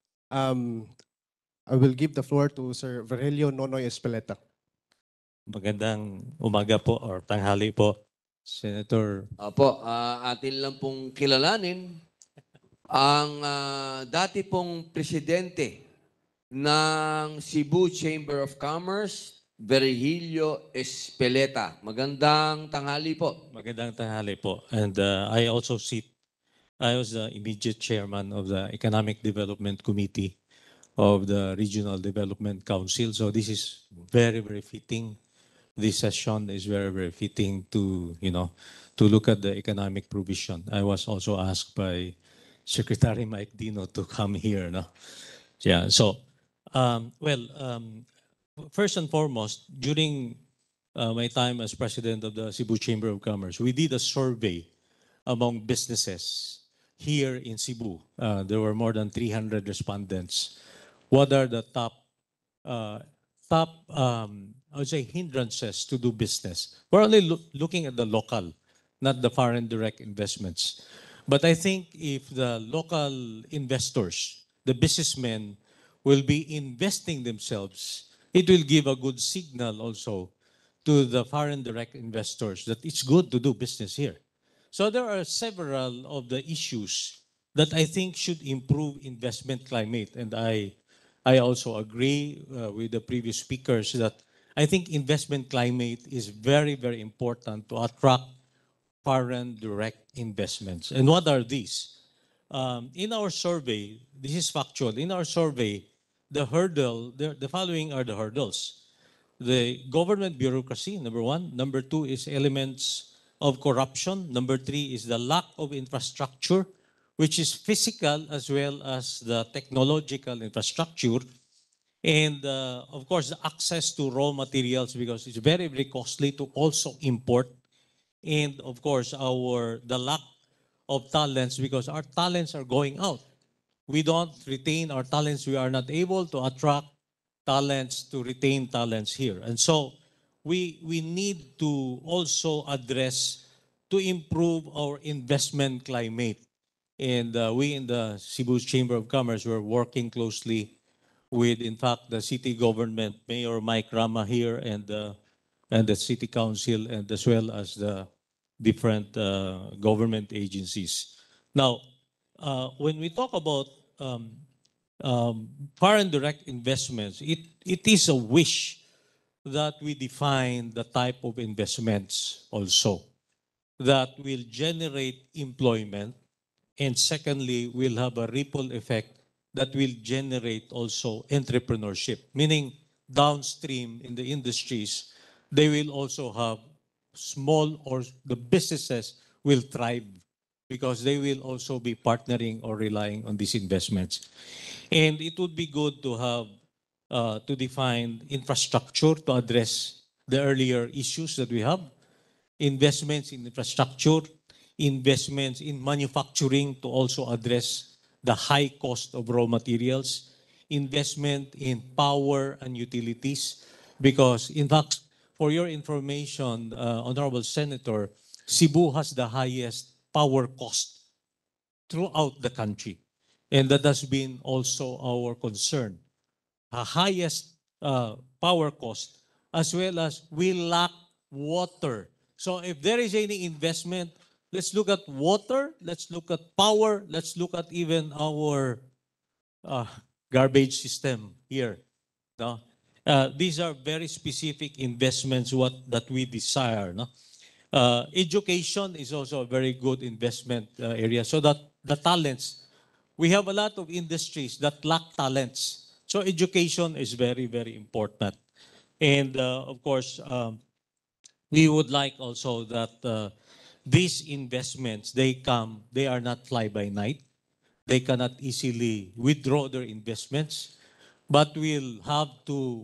Speaker 9: I will give the floor to Sir Virgilio Nonoy Espeleta.
Speaker 10: Magandang umaga po or tanghali po, Senator.
Speaker 1: Opo, atin lang pong kilalanin ang dati pong presidente ng Cebu Chamber of Commerce, Virgilio Espeleta. Magandang tanghali po.
Speaker 10: Magandang tanghali po. And I was the immediate chairman of the Economic Development Committee of the Regional Development Council. So this is very, very fitting. This session is very, very fitting to, to look at the economic provision. I was also asked by Secretary Mike Dino to come here. No? Yeah, so, first and foremost, during my time as president of the Cebu Chamber of Commerce, we did a survey among businesses here in Cebu. There were more than 300 respondents. What are the top I would say hindrances to do business? We're only looking at the local, not the foreign direct investments. But I think if the local investors, the businessmen, will be investing themselves, it will give a good signal also to the foreign direct investors that it's good to do business here. So there are several of the issues that I think should improve investment climate. And I also agree with the previous speakers that I think investment climate is very, very important to attract foreign direct investments. And what are these? In our survey, this is factual. In our survey, the following are the hurdles. The government bureaucracy, number one. Number two is elements of corruption. Number three is the lack of infrastructure, which is physical as well as the technological infrastructure. And of course, the access to raw materials, because it's very, very costly to also import. And of course, the lack of talents, because our talents are going out. We don't retain our talents. We are not able to attract talents, to retain talents here. And so we need to also address to improve our investment climate. And we in the Cebu Chamber of Commerce, we're working closely with, in fact, the city government, Mayor Mike Rama here, and the city council, and as well as the different government agencies. Now, when we talk about foreign direct investments, it is a wish that we define the type of investments also that will generate employment, and secondly, will have a ripple effect that will generate also entrepreneurship, meaning downstream in the industries, they will also have small, or the businesses will thrive because they will also be partnering or relying on these investments. And it would be good to have, to define infrastructure to address the earlier issues that we have, investments in infrastructure, investments in manufacturing to also address the high cost of raw materials, investment in power and utilities, because in fact, for your information, Honorable Senator, Cebu has the highest power cost throughout the country. And that has been also our concern. The highest power cost, as well as we lack water. So if there is any investment, let's look at water, let's look at power, let's look at even our garbage system here. No? These are very specific investments that we desire. No? Education is also a very good investment area, so that the talents, we have a lot of industries that lack talents. So education is very, very important. And of course, we would like also that these investments, they are not fly-by-night. They cannot easily withdraw their investments, but we'll have to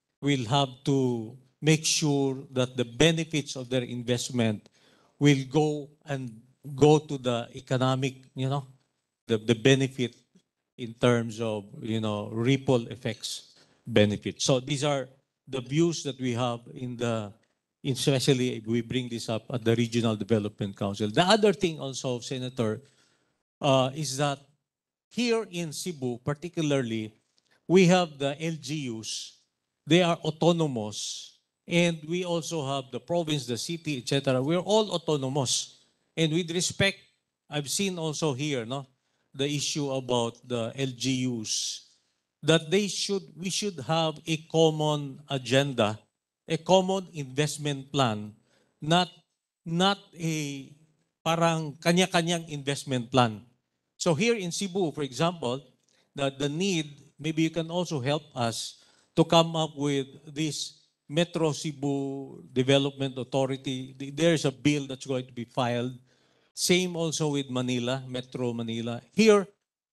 Speaker 10: make sure that the benefits of their investment will go to the economic, the benefit in terms of, ripple effects benefit. So these are the views that we have in especially if we bring this up at the Regional Development Council. The other thing also, Senator, is that here in Cebu, particularly, we have the LGUs. They are autonomous. And we also have the province, the city, etc. We're all autonomous. And with respect, I've seen also here, no, the issue about the LGUs, that we should have a common agenda, a common investment plan, not a parang kanya-kanyang investment plan. So here in Cebu, for example, the need, maybe you can also help us to come up with this Metro Cebu Development Authority. There's a bill that's going to be filed. Same also with Manila, Metro Manila. Here,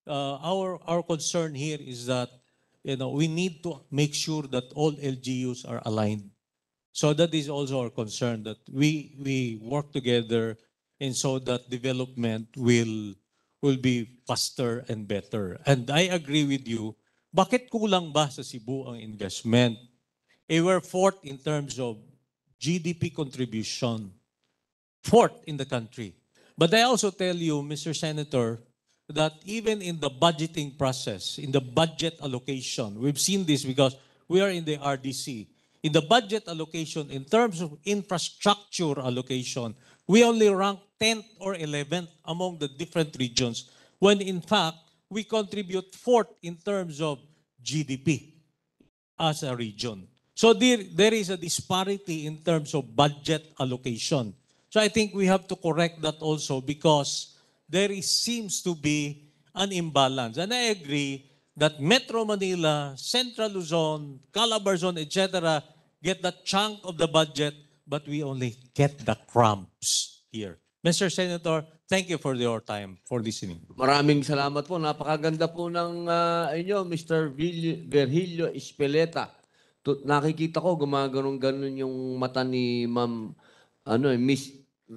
Speaker 10: our concern here is that we need to make sure that all LGUs are aligned. So that is also our concern, that we work together and so that development will be faster and better. And I agree with you, bakit kulang ba sa Cebu ang investment? We're fourth in terms of GDP contribution, fourth in the country. But I also tell you, Mr. Senator, that even in the budgeting process, in the budget allocation, we've seen this because we are in the RDC. In the budget allocation, in terms of infrastructure allocation, we only rank 10th or 11th among the different regions, when in fact, we contribute fourth in terms of GDP as a region. So there is a disparity in terms of budget allocation. So I think we have to correct that also because seems to be an imbalance. And I agree that Metro Manila, Central Luzon, Calabarzon, etc. get the chunk of the budget, but we only get the crumbs here. Mr. Senator, thank you for your time, for listening.
Speaker 1: Maraming salamat po. Napakaganda po ng inyo, Mr. Virgilio Espeleta. Nakikita ko, gumaganong-ganon yung mata ni Ma'am, Miss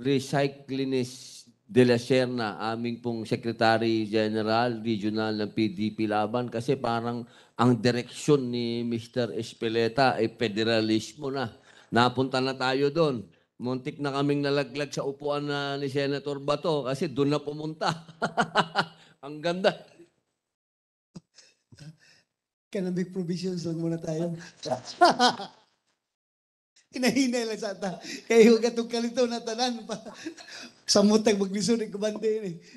Speaker 1: Recyclinist de la Serna, aming pong Secretary General Regional ng PDP Laban, kasi parang ang direksyon ni Mr. Espeleta ay federalismo na. Napunta na tayo doon. Muntik na kaming nalaglag sa upuan ni Senator Bato kasi doon na pumunta. Ang ganda.
Speaker 3: Economic provisions lang muna tayo. Hinahinay lang sa ata. Kaya yung katong kalito na tanan pa. Sa mutag maglisod ng kabante yun eh.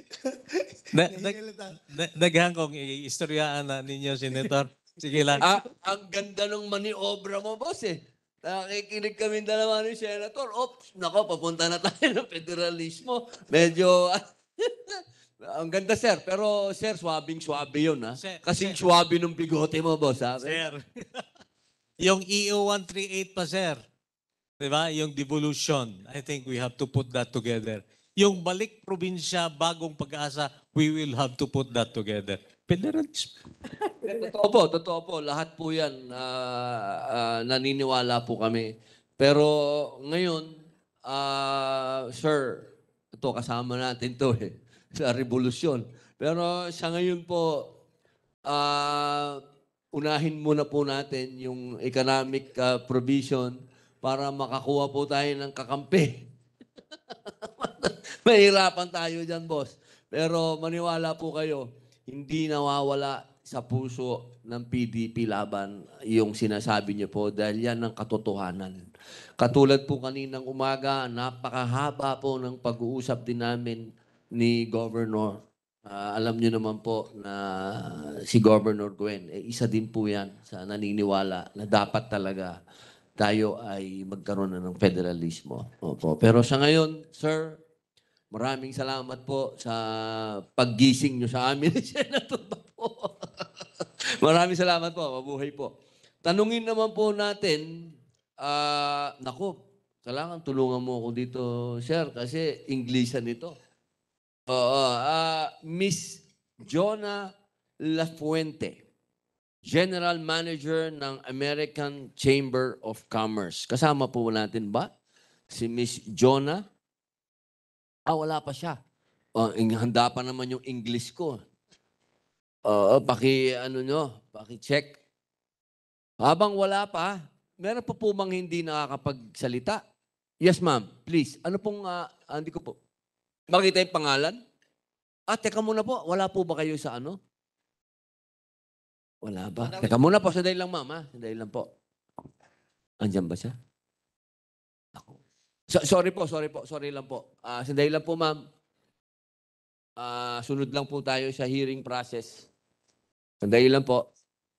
Speaker 10: Daghan kong istoryaan na ninyo, Senator. Sige lang.
Speaker 1: Ang ganda ng maniobra mo, boss eh. Nakikinig kami dalawa ni Senator. Oops, nako, papunta na tayo ng federalismo. Medyo, ang ganda, sir. Pero, sir, swabing-swabe yun, ha? Kasing swabe ng bigote mo, boss, ha?
Speaker 10: Sir, yung EO 138 pa, sir. Diba? Yung devolution. I think we have to put that together. Yung balik probinsya, bagong pag-asa, we will have to put that together. Federalism.
Speaker 1: Totoo po. Lahat po yan, naniniwala po kami. Pero ngayon, sir, ito kasama natin to eh, sa revolusyon. Pero sa ngayon po, unahin muna po natin yung economic provision para makakuha po tayo ng kakampi. Mahirapan tayo dyan, boss. Pero maniwala po kayo, hindi nawawala sa puso ng PDP Laban yung sinasabi niyo po dahil yan ang katotohanan. Katulad po kaninang umaga, napakahaba po ng pag-uusap din namin ni Governor. Alam niyo naman po na si Governor Gwen, isa din po yan sa naniniwala na dapat talaga tayo ay magkaroon na ng federalismo. Opo. Pero sa ngayon, sir, maraming salamat po sa paggising nyo sa amin ni Senator po. Maraming salamat po. Mabuhay po. Tanungin naman po natin, nako, kailangan tulungan mo ako dito, sir, kasi Inglesan ito. Miss Jonah Lafuente, General Manager ng American Chamber of Commerce. Kasama po natin ba si Miss Jonah? Wala pa siya. Handa pa naman yung English ko. Paki-check. Habang wala pa, meron pa po mang hindi nakakapagsalita. Yes, ma'am. Please. Ano pong, hindi ko po. Makita yung pangalan? Teka muna po. Wala po ba kayo sa ano? Wala ba? Teka muna po. Sandali lang, ma'am. Sandali lang po. Andiyan ba siya? Ako. Sorry po. Sorry lang po. Sandali lang po, ma'am. Sunod lang po tayo sa hearing process. Sandali lang po.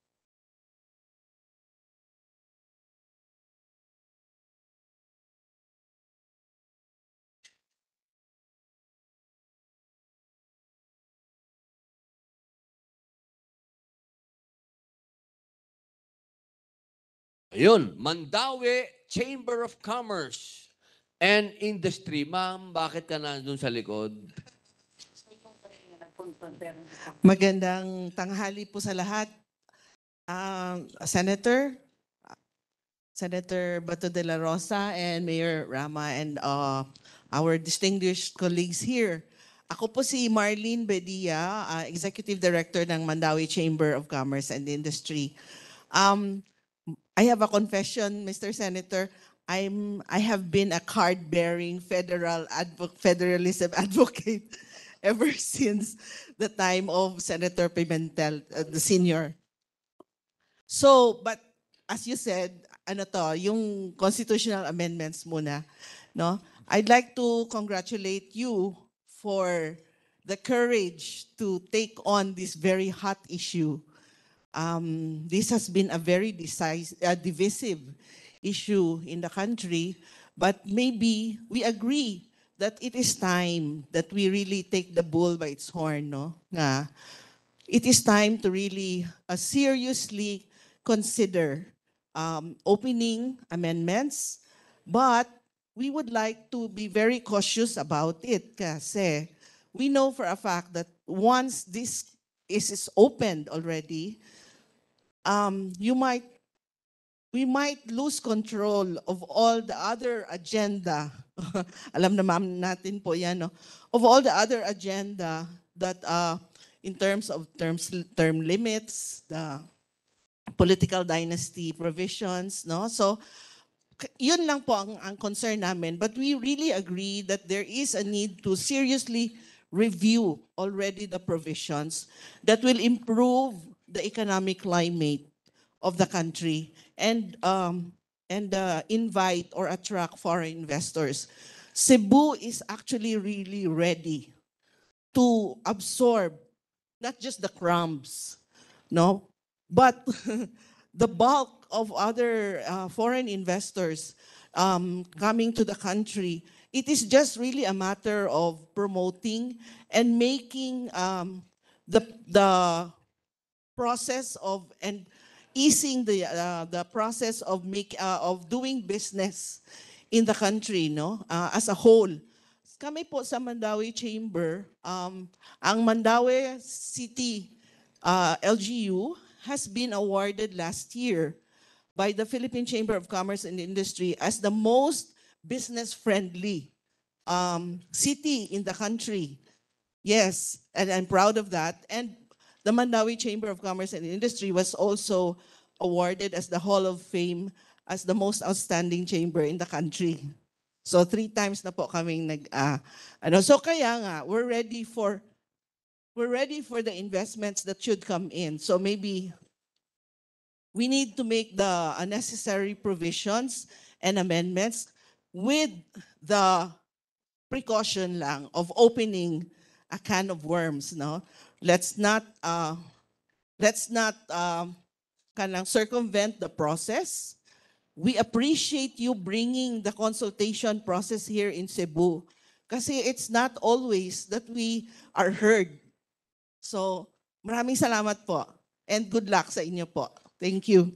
Speaker 1: Ayun, Mandaue Chamber of Commerce and Industry. Ma'am, bakit ka nandun sa likod?
Speaker 11: Magandang tanghali po sa lahat. Senator Bato de la Rosa and Mayor Rama and our distinguished colleagues here. Ako po si Marlene Bedia, Executive Director ng Mandaue Chamber of Commerce and Industry. I have a confession, Mr. Senator. I have been a card-bearing federalism advocate ever since the time of Senator Pimentel, the senior. So, but as you said, yung constitutional amendments muna, no? I'd like to congratulate you for the courage to take on this very hot issue. This has been a very divisive issue in the country, but maybe we agree that it is time that we really take the bull by its horn, no? It is time to really seriously consider opening amendments, but we would like to be very cautious about it kasi we know for a fact that once this is opened already, we might lose control of all the other agenda. Alam na ma'am natin po yan, no? Of all the other agenda that in terms of term limits, the political dynasty provisions, no? So, yun lang po ang concern namin. But we really agree that there is a need to seriously review already the provisions that will improve the economic climate of the country and invite or attract foreign investors. Cebu is actually really ready to absorb not just the crumbs, no, but the bulk of other foreign investors coming to the country. It is just really a matter of promoting and making the process of and easing the process of doing business in the country, no, as a whole. Kami po sa Mandaue Chamber, ang Mandaue City LGU has been awarded last year by the Philippine Chamber of Commerce and Industry as the most business-friendly city in the country. Yes, and I'm proud of that. And the Mandaue Chamber of Commerce and Industry was also awarded as the Hall of Fame as the most outstanding chamber in the country. So 3 times na po kaming so kaya nga we're ready for the investments that should come in. So maybe we need to make the necessary provisions and amendments with the precaution lang of opening a can of worms, no? Let's not circumvent the process. We appreciate you bringing the consultation process here in Cebu kasi it's not always that we are heard. So, maraming salamat po and good luck sa inyo po. Thank you.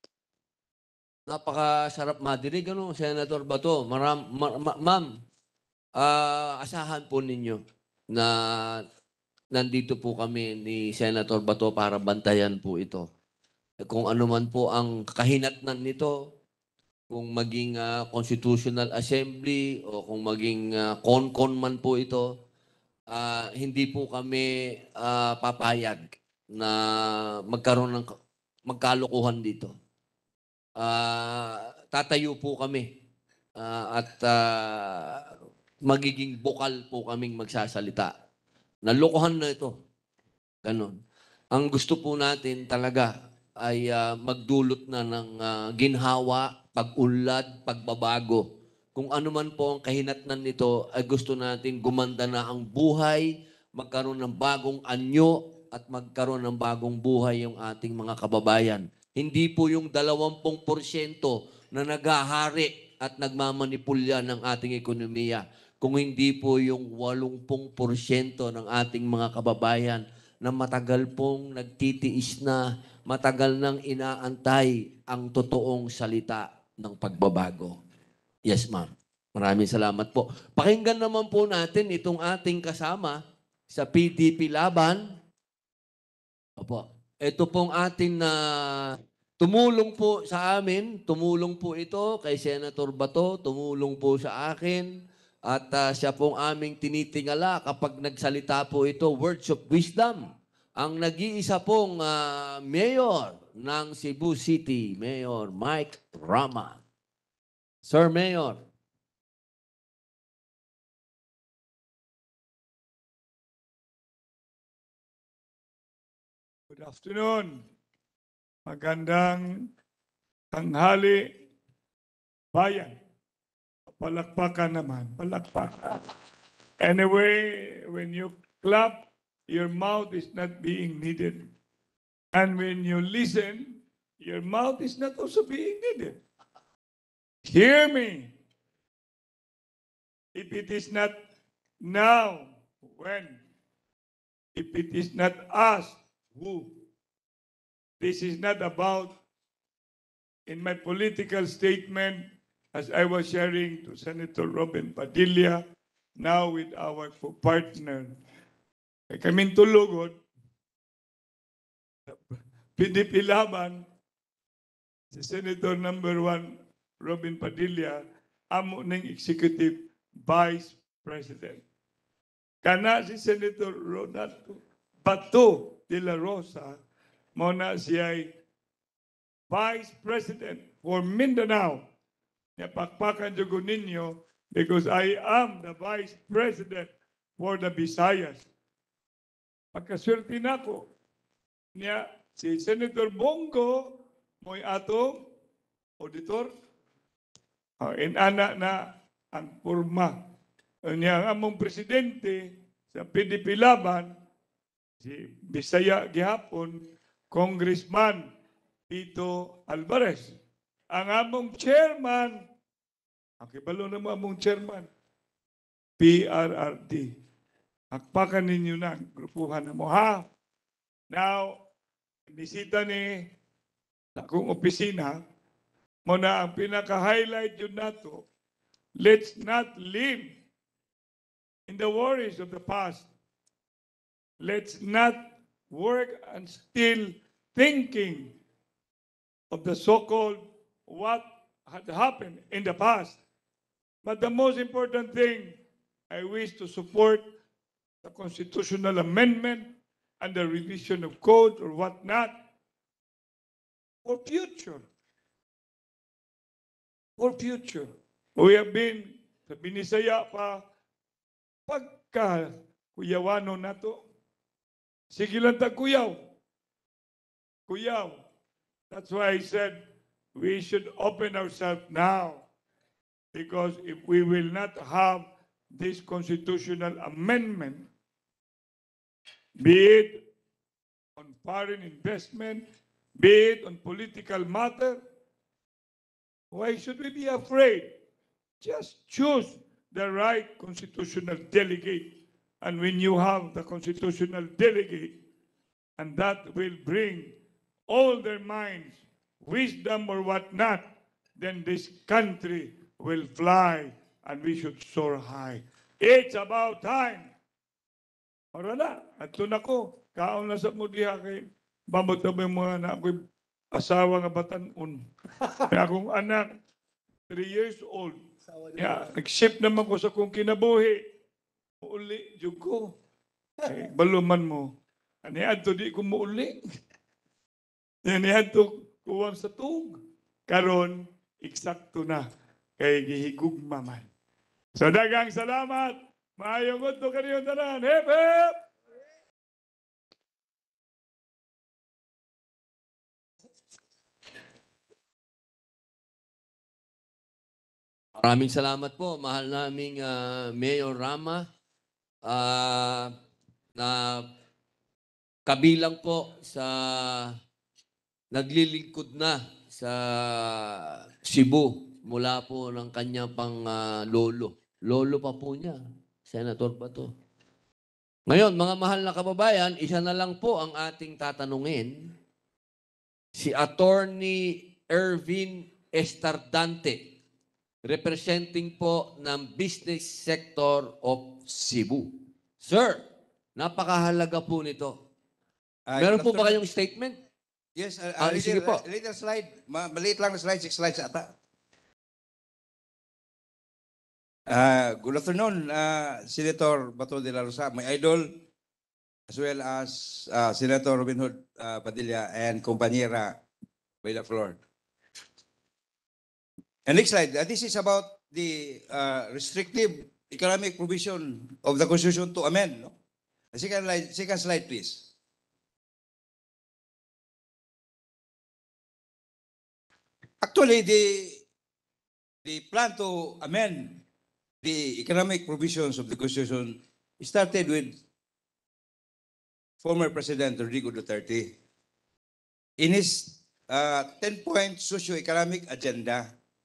Speaker 1: Napakasarap madinig, ano, Senator Bato. Ma'am, asahan po ninyo na nandito po kami ni Senator Bato para bantayan po ito. Kung ano man po ang kahinatnan nito, kung maging Constitutional Assembly o kung maging CONCON man po ito, hindi po kami papayag na magkaroon ng magkalokohan dito. Tatayo po kami at magiging bukal po kaming magsasalita. Nalokohan na ito. Ganon. Ang gusto po natin talaga ay magdulot na ng ginhawa, pag-unlad, pagbabago. Kung ano man po ang kahinatnan nito, ay gusto natin gumanda na ang buhay, magkaroon ng bagong anyo, at magkaroon ng bagong buhay yung ating mga kababayan. Hindi po yung 20% na naghahari at nagmamanipulya ng ating ekonomiya. Kung hindi po yung 80% ng ating mga kababayan na matagal pong nagtitiis na, matagal nang inaantay ang totoong salita ng pagbabago. Yes, ma'am. Maraming salamat po. Pakinggan naman po natin itong ating kasama sa PDP Laban. Opo. Ito pong ating tumulong po sa amin, tumulong po ito kay Senator Bato, tumulong po sa akin, at siya pong aming tinitingala kapag nagsalita po ito, words of wisdom. Ang nag-iisa pong mayor ng Cebu City, Mayor Mike Rama. Sir Mayor.
Speaker 12: Good afternoon. Magandang tanghali, bayan. Palakpakan naman, palakpakan. Anyway, when you clap, your mouth is not being needed. And when you listen, your mouth is not also being needed. Hear me. If it is not now, when? If it is not us, who? This is not about, in my political statement, as I was sharing to Senator Robin Padilla, now with our partner, kaming tulugod, PDP Laban, si Senator number 1, Robin Padilla, amo ng Executive Vice President. Kana si Senator Ronald Bato de la Rosa, muna siya ay Vice President for Mindanao. Napakpakan jugo ninyo because I am the Vice President for the Visayas. Pagkaswerte na ko niya si Senator Bongo mo'y atong auditor. Inana na ang purma. Niya ang among presidente sa PDP Laban, si Bisaya gihapon, Congressman Tito Alvarez. Ang among chairman, ang kibalo na mo among chairman, PRRD. Akpakan ninyo na, grupuhan na mo, ha? Now, bisita ni akong opisina, mo na ang pinaka-highlight yun nato, let's not live in the worries of the past. Let's not work and still thinking of the so-called what had happened in the past. But the most important thing, I wish to support the constitutional amendment and the revision of code or whatnot for future. For future. We have been sa Binisaya pa pagka kuyawano nato. Sige lang tag kuyaw. Kuyaw. That's why I said we should open ourselves now. Because if we will not have this constitutional amendment, be it on foreign investment, be it on political matter, why should we be afraid? Just choose the right constitutional delegate. And when you have the constitutional delegate, and that will bring all their minds, wisdom or whatnot, then this country will fly and we should soar high. It's about time. Para na, ato na ko. Kaon na sa mo diha kay bamot na mo na ako'y asawa nga batanon. Kaya akong anak, 3 years old. Yeah, nag-ship naman ko sa kong kinabuhi. Uli, jug ko. Eh, baluman mo. Anihan to di ko muuli. Anihan to kuwang sa tug. Karon, eksakto na. kay gihigugma man. So dagang salamat. Maayong udto kaniyo tanan. Hep hep.
Speaker 1: Maraming salamat po, mahal naming Mayor Rama, na kabilang po sa naglilingkod na sa Cebu mula po ng kanyang pang lolo. Lolo pa po niya, Senator Bato. Ngayon, mga mahal na kababayan, isa na lang po ang ating tatanungin. Si Attorney Ervin Estardante, representing po ng business sector of Cebu. Sir, napakahalaga po nito. Meron po ba kayong statement?
Speaker 13: Yes,
Speaker 1: sige po.
Speaker 13: little slide. Maliit lang na slide, 6 slides ata. Good afternoon, Senator Bato de la Rosa, my idol, as well as Senator Robin Hood Padilla and Compañera Villa Flor. And next slide, this is about the restrictive economic provision of the Constitution to amend. No? Second slide, please. Actually, the plan to amend the economic provisions of the Constitution started with former President Rodrigo Duterte in his 10-point socio-economic agenda.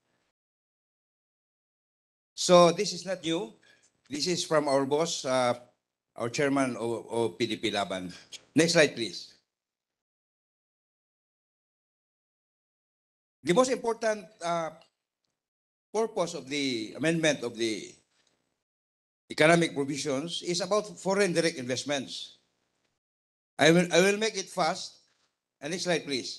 Speaker 13: So this is not new. This is from our boss, our chairman of PDP Laban. Next slide, please. The most important purpose of the amendment of the economic provisions is about foreign direct investments. I will make it fast. And next slide, please.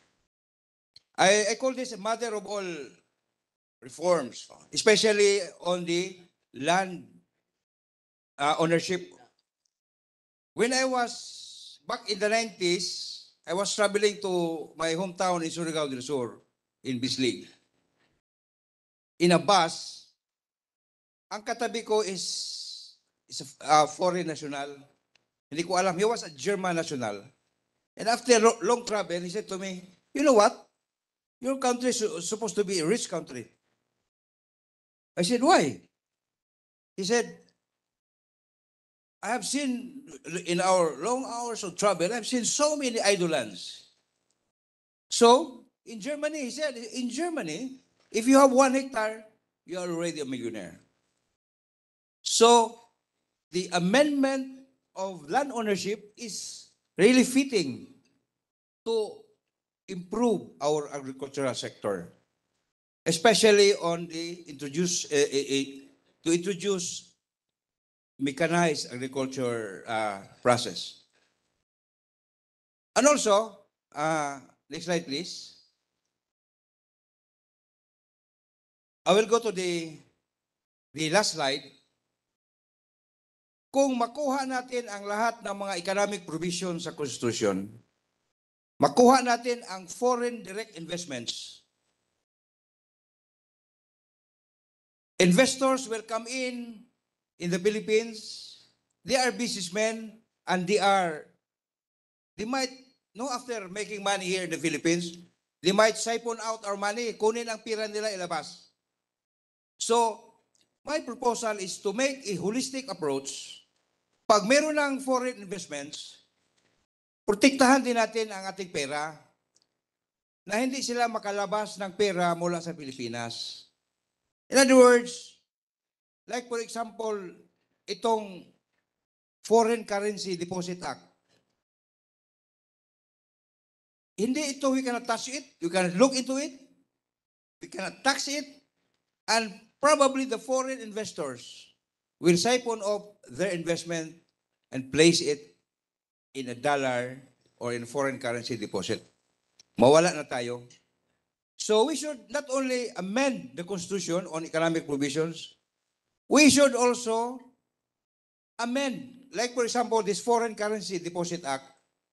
Speaker 13: I call this a mother of all reforms, especially on the land ownership. When I was back in the 90s, I was traveling to my hometown in Surigao del Sur, in Bislig. In a bus, ang katabi ko is a foreign national. Hindi ko alam, he was a German national. And after long travel, he said to me, you know what? Your country is supposed to be a rich country. I said, why? He said, I have seen in our long hours of travel, I've seen so many idle lands. So, in Germany, he said, in Germany, if you have 1 hectare, you are already a millionaire. So, the amendment of land ownership is really fitting to improve our agricultural sector, especially on the to introduce mechanized agriculture process. And also, next slide, please. I will go to the last slide. Kung makuha natin ang lahat ng mga economic provisions sa Constitution, makuha natin ang foreign direct investments, investors will come in the Philippines. They are businessmen and they might, no, after making money here in the Philippines, they might siphon out our money, kunin ang pira nila, ilabas. So, my proposal is to make a holistic approach. Pag meron ng foreign investments, protektahan din natin ang ating pera na hindi sila makalabas ng pera mula sa Pilipinas. In other words, like for example, itong Foreign Currency Deposit Act. Hindi ito, we cannot touch it, we cannot look into it, we cannot tax it, and probably the foreign investors will siphon off their investment and place it in a dollar or in foreign currency deposit. Mawala na tayo. So we should not only amend the Constitution on economic provisions, we should also amend, like for example, this Foreign Currency Deposit Act,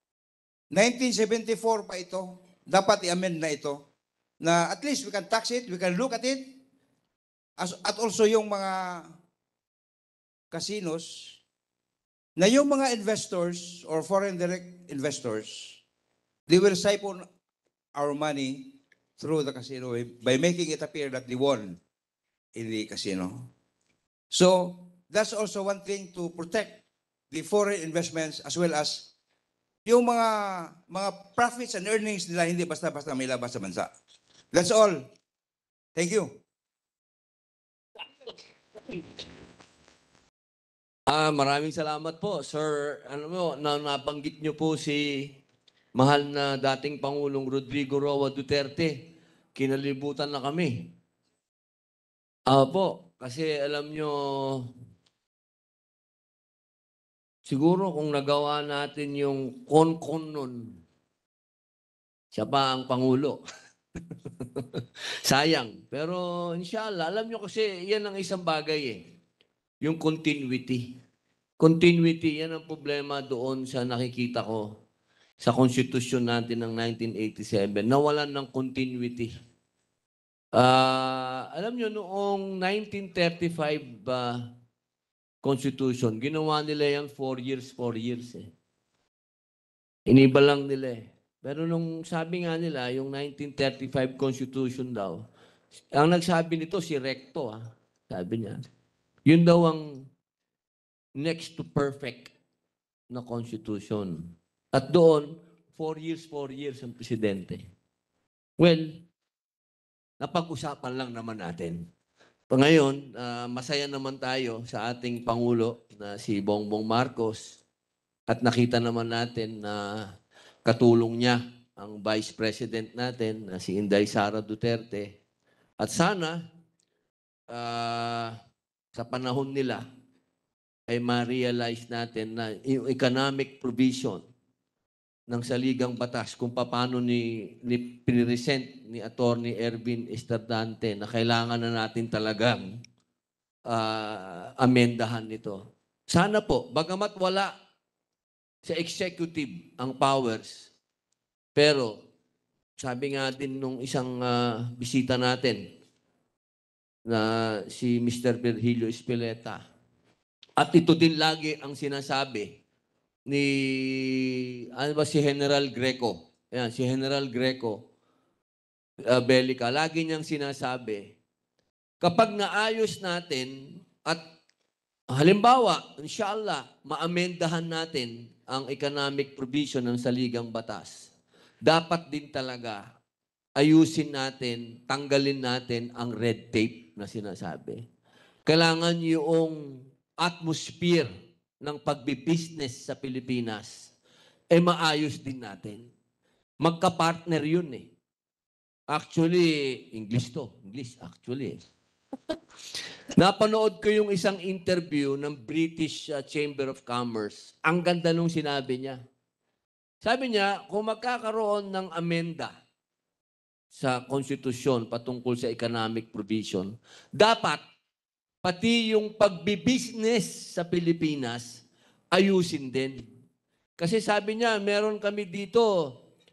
Speaker 13: 1974 pa ito, dapat i-amend na ito, na at least we can tax it, we can look at it, at also yung mga casinos, na yung mga investors or foreign direct investors, they will siphon our money through the casino by making it appear that they won in the casino. So that's also one thing to protect the foreign investments as well as yung mga profits and earnings nila hindi basta-basta may labas sa bansa. That's all. Thank you.
Speaker 1: Maraming salamat po, Sir. Ano mo, nabanggit niyo po si mahal na dating Pangulong Rodrigo Roa Duterte. Kinalibutan na kami. Po, kasi alam nyo, siguro kung nagawa natin yung kon-kon nun, siya pa ang Pangulo. Sayang. Pero inshallah, alam nyo kasi yan ang isang bagay eh. Yung continuity. Continuity, yan ang problema doon sa nakikita ko sa konstitusyon natin ng 1987. Nawalan ng continuity. Alam nyo, noong 1935 Constitution, ginawa nila yan 4 years eh. Iniba lang nila eh. Pero nung sabi nga nila, yung 1935 Constitution daw, ang nagsabi nito si Recto, sabi niya. Yun daw ang next to perfect na Constitution. At doon, 4 years ang presidente. Well, napag-usapan lang naman natin. Ngayon, masaya naman tayo sa ating Pangulo na si Bongbong Marcos at nakita naman natin na katulong niya ang Vice President natin na si Inday Sara Duterte. At sana, sa panahon nila, ay ma-realize natin na yung economic provision ng saligang batas kung paano ni piniresent ni Attorney Ervin Esterdante na kailangan na natin talagang amendahan nito. Sana po, bagamat wala sa executive ang powers, pero sabi nga din nung isang bisita natin na si Mr. Virgilio Espeleta, at ito din lagi ang sinasabi ni si General Greco. Ayan, si General Greco Belica, lagi niyang sinasabi, kapag naayos natin at halimbawa, inshallah, maamendahan natin ang economic provision ng saligang batas, dapat din talaga ayusin natin, tanggalin natin ang red tape na sinasabi. Kailangan yung atmosphere ng pagbibusiness sa Pilipinas maayos din natin. Magka-partner yun eh. Actually, English actually. Napanood ko yung isang interview ng British Chamber of Commerce. Ang ganda nung sinabi niya. Sabi niya, kung magkakaroon ng amenda sa konstitusyon patungkol sa economic provision, dapat pati yung pagbibusiness sa Pilipinas, ayusin din. Kasi sabi niya, meron kami dito,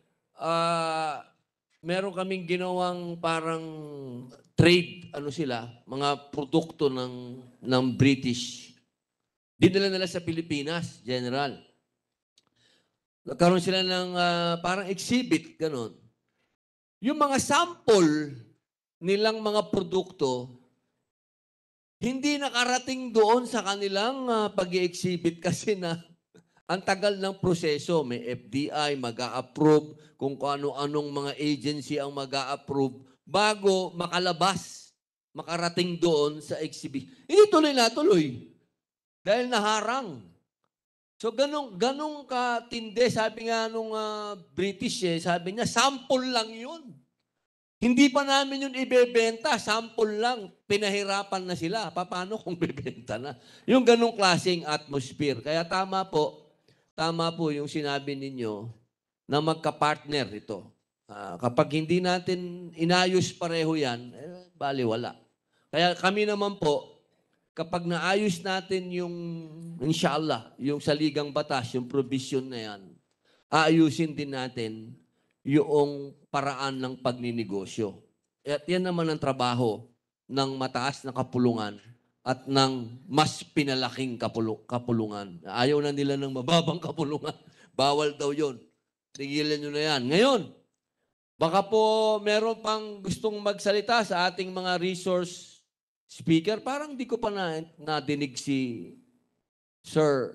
Speaker 1: meron kaming ginawang parang trade, mga produkto ng British. Dinala nila sa Pilipinas, General. Nagkaroon sila ng parang exhibit, ganon. Yung mga sample nilang mga produkto, hindi nakarating doon sa kanilang pag-i-exhibit kasi na ang tagal ng proseso. May FDI, mag-a-approve, kung ano-anong mga agency ang mag-a-approve bago makalabas, makarating doon sa exhibit. Hindi tuloy. Dahil naharang. So ganong katindi, sabi nga nung British sabi niya, sample lang yun. Hindi pa namin yun ibebenta, sample lang. Pinahirapan na sila. Paano kung bebenta na? Yung ganong klaseng atmosphere. Kaya tama po yung sinabi ninyo na magka-partner ito. Kapag hindi natin inayos pareho yan, baliwala. Kaya kami naman po, kapag naayos natin yung, inshallah, yung saligang batas, yung provision na yan, aayusin din natin yung paraan ng pagninegosyo. At yan naman ang trabaho ng mataas na kapulungan at ng mas pinalaking kapulungan. Ayaw na nila ng mababang kapulungan. Bawal daw yon. Tigilan nyo na yan. Ngayon, baka po meron pang gustong magsalita sa ating mga resource speaker. Parang di ko pa nadinig si Sir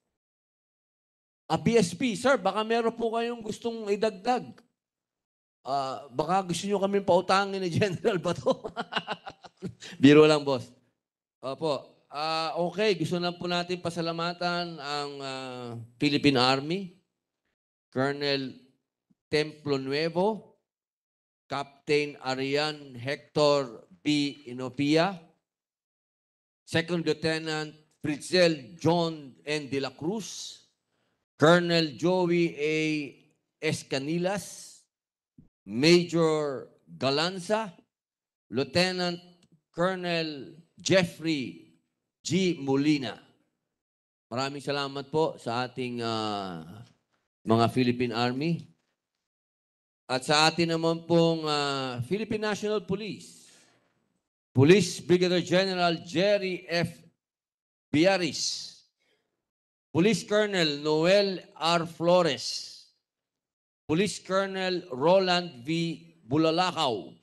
Speaker 1: PSP. Sir, baka meron po kayong gustong idagdag. Baka gusto nyo kami pautangin ni General Bato. Biro lang, boss. Opo. Okay, gusto na po natin pasalamatan ang Philippine Army, Colonel Templo Nuevo, Captain Arian Hector B. Inopia, Second Lieutenant Fritzel John N. De La Cruz, Colonel Joey A. Escanilas, Major Galanza, Lieutenant Colonel Jeffrey G. Molina. Maraming salamat po sa ating mga Philippine Army. At sa atin naman pong Philippine National Police, Police Brigadier General Jerry F. Biaris, Police Colonel Noel R. Flores, Police Colonel Roland V. Bulalakaw.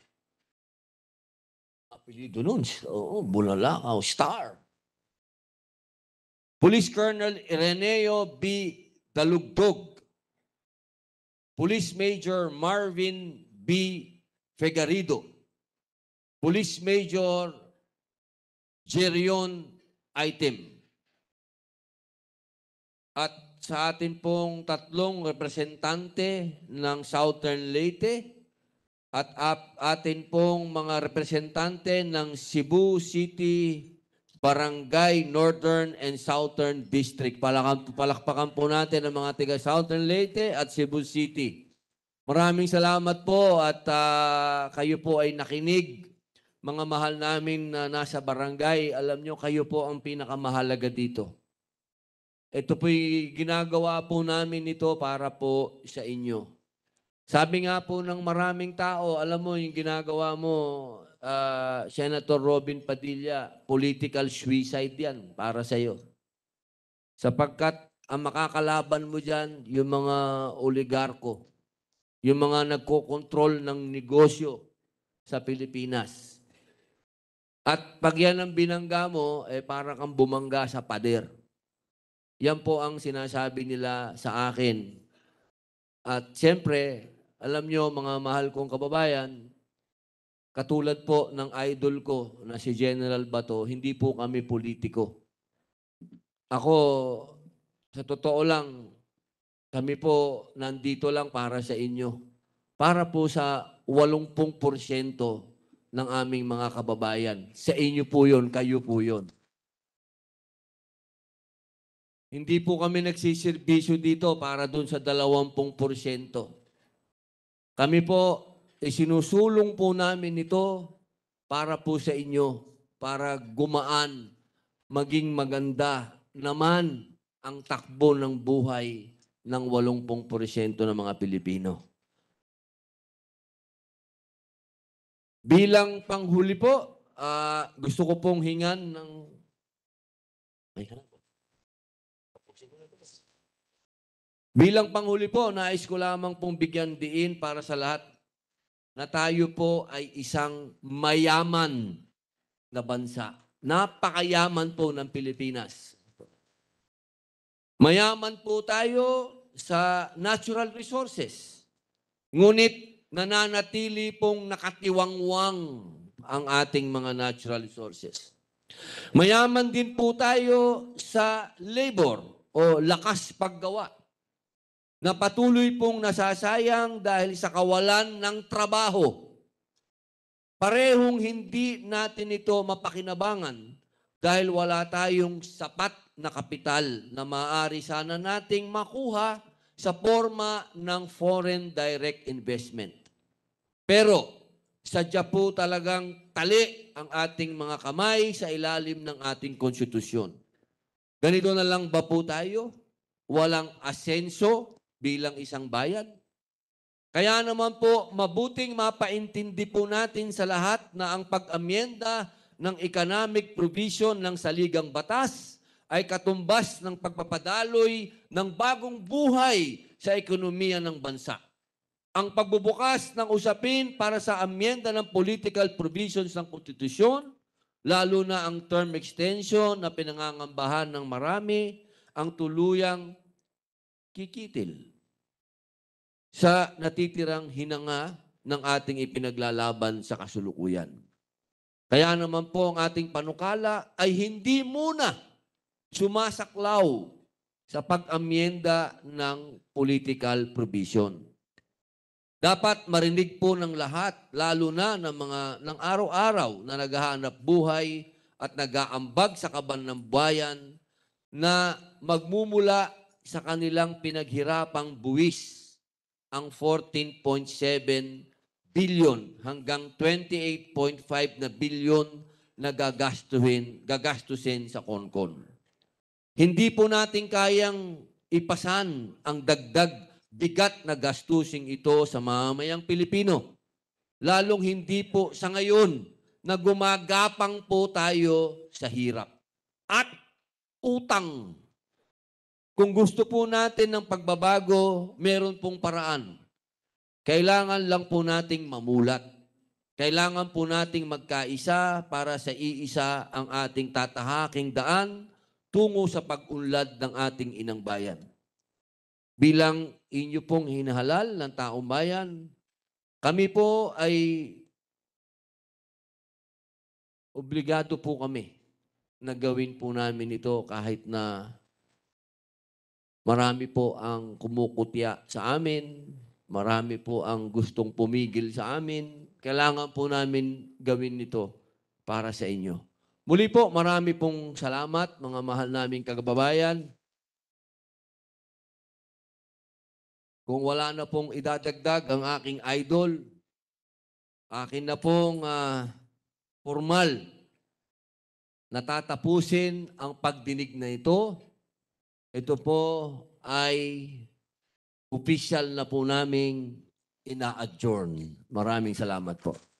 Speaker 1: Apelido nun. Oo, Bulalakaw. Star. Police Colonel Ireneo B. Dalugdog. Police Major Marvin B. Fegarido. Police Major Jerion Item. At sa atin pong tatlong representante ng Southern Leyte at atin pong mga representante ng Cebu City, Barangay, Northern and Southern District. Palakpakan po natin ang mga taga Southern Leyte at Cebu City. Maraming salamat po at kayo po ay nakinig. Mga mahal namin na nasa barangay, alam nyo, kayo po ang pinakamahalaga dito. Ito po'y ginagawa po namin ito para po sa inyo. Sabi nga po ng maraming tao, alam mo yung ginagawa mo, Senator Robin Padilla, political suicide yan para sa iyo. Sapagkat ang makakalaban mo dyan, yung mga oligarko, yung mga nagkokontrol ng negosyo sa Pilipinas. At pag yan ang binangga mo, para kang bumangga sa pader. Yan po ang sinasabi nila sa akin. At siyempre, alam nyo mga mahal kong kababayan, katulad po ng idol ko na si General Bato, hindi po kami politiko. Ako, sa totoo lang, kami po nandito lang para sa inyo. Para po sa 80% ng aming mga kababayan. Sa inyo po yun, kayo po yun. Hindi po kami nagsiservisyo dito para dun sa 20%. Kami po, sinusulong po namin ito para po sa inyo, para gumaan, maging maganda naman ang takbo ng buhay ng 80% ng mga Pilipino. Bilang panghuli po, gusto ko pong hingan ng... Bilang panghuli po, nais ko lamang pong bigyan diin para sa lahat na tayo po ay isang mayaman na bansa. Napakayaman po ng Pilipinas. Mayaman po tayo sa natural resources. Ngunit nananatili pong nakatiwangwang ang ating mga natural resources. Mayaman din po tayo sa labor o lakas paggawa na patuloy pong nasasayang dahil sa kawalan ng trabaho. Parehong hindi natin ito mapakinabangan dahil wala tayong sapat na kapital na maaari sana nating makuha sa forma ng foreign direct investment. Pero sadya po talagang tali ang ating mga kamay sa ilalim ng ating konstitusyon. Ganito na lang ba po tayo? Walang asenso bilang isang bayan? Kaya naman po, mabuting mapaintindi po natin sa lahat na ang pag-amyenda ng economic provision ng saligang batas ay katumbas ng pagpapadaloy ng bagong buhay sa ekonomiya ng bansa. Ang pagbubukas ng usapin para sa amyenda ng political provisions ng konstitusyon, lalo na ang term extension na pinangangambahan ng marami, ang tuluyang kikitil sa natitirang hinanga ng ating ipinaglalaban sa kasulukuyan. Kaya naman po ang ating panukala ay hindi muna sumasaklaw sa pag-amyenda ng political provision. Dapat marinig po ng lahat, lalo na ng araw-araw na naghahanap buhay at nag-aambag sa kaban ng bayan na magmumula sa kanilang pinaghirapang buwis ang 14.7 billion hanggang 28.5 na billion na gagastusin sa konkon. Hindi po natin kayang ipasan ang dagdag bigat na gastusin ito sa mamamayang Pilipino. Lalong hindi po sa ngayon na gumagapang po tayo sa hirap at utang. Kung gusto po natin ng pagbabago, meron pong paraan. Kailangan lang po nating mamulat. Kailangan po nating magkaisa para sa iisa ang ating tatahaking daan tungo sa pag-unlad ng ating inang bayan. Bilang inyo pong hinahalal ng taong bayan, kami po ay obligado po kami na gawin po namin ito kahit na marami po ang kumukutya sa amin, marami po ang gustong pumigil sa amin. Kailangan po namin gawin ito para sa inyo. Muli po, marami pong salamat mga mahal naming kagababayan. Kung wala na pong idadagdag ang aking idol, akin na pong formal na tatapusin ang pagdinig na ito. Ito po ay official na po naming ina-adjourn. Maraming salamat po.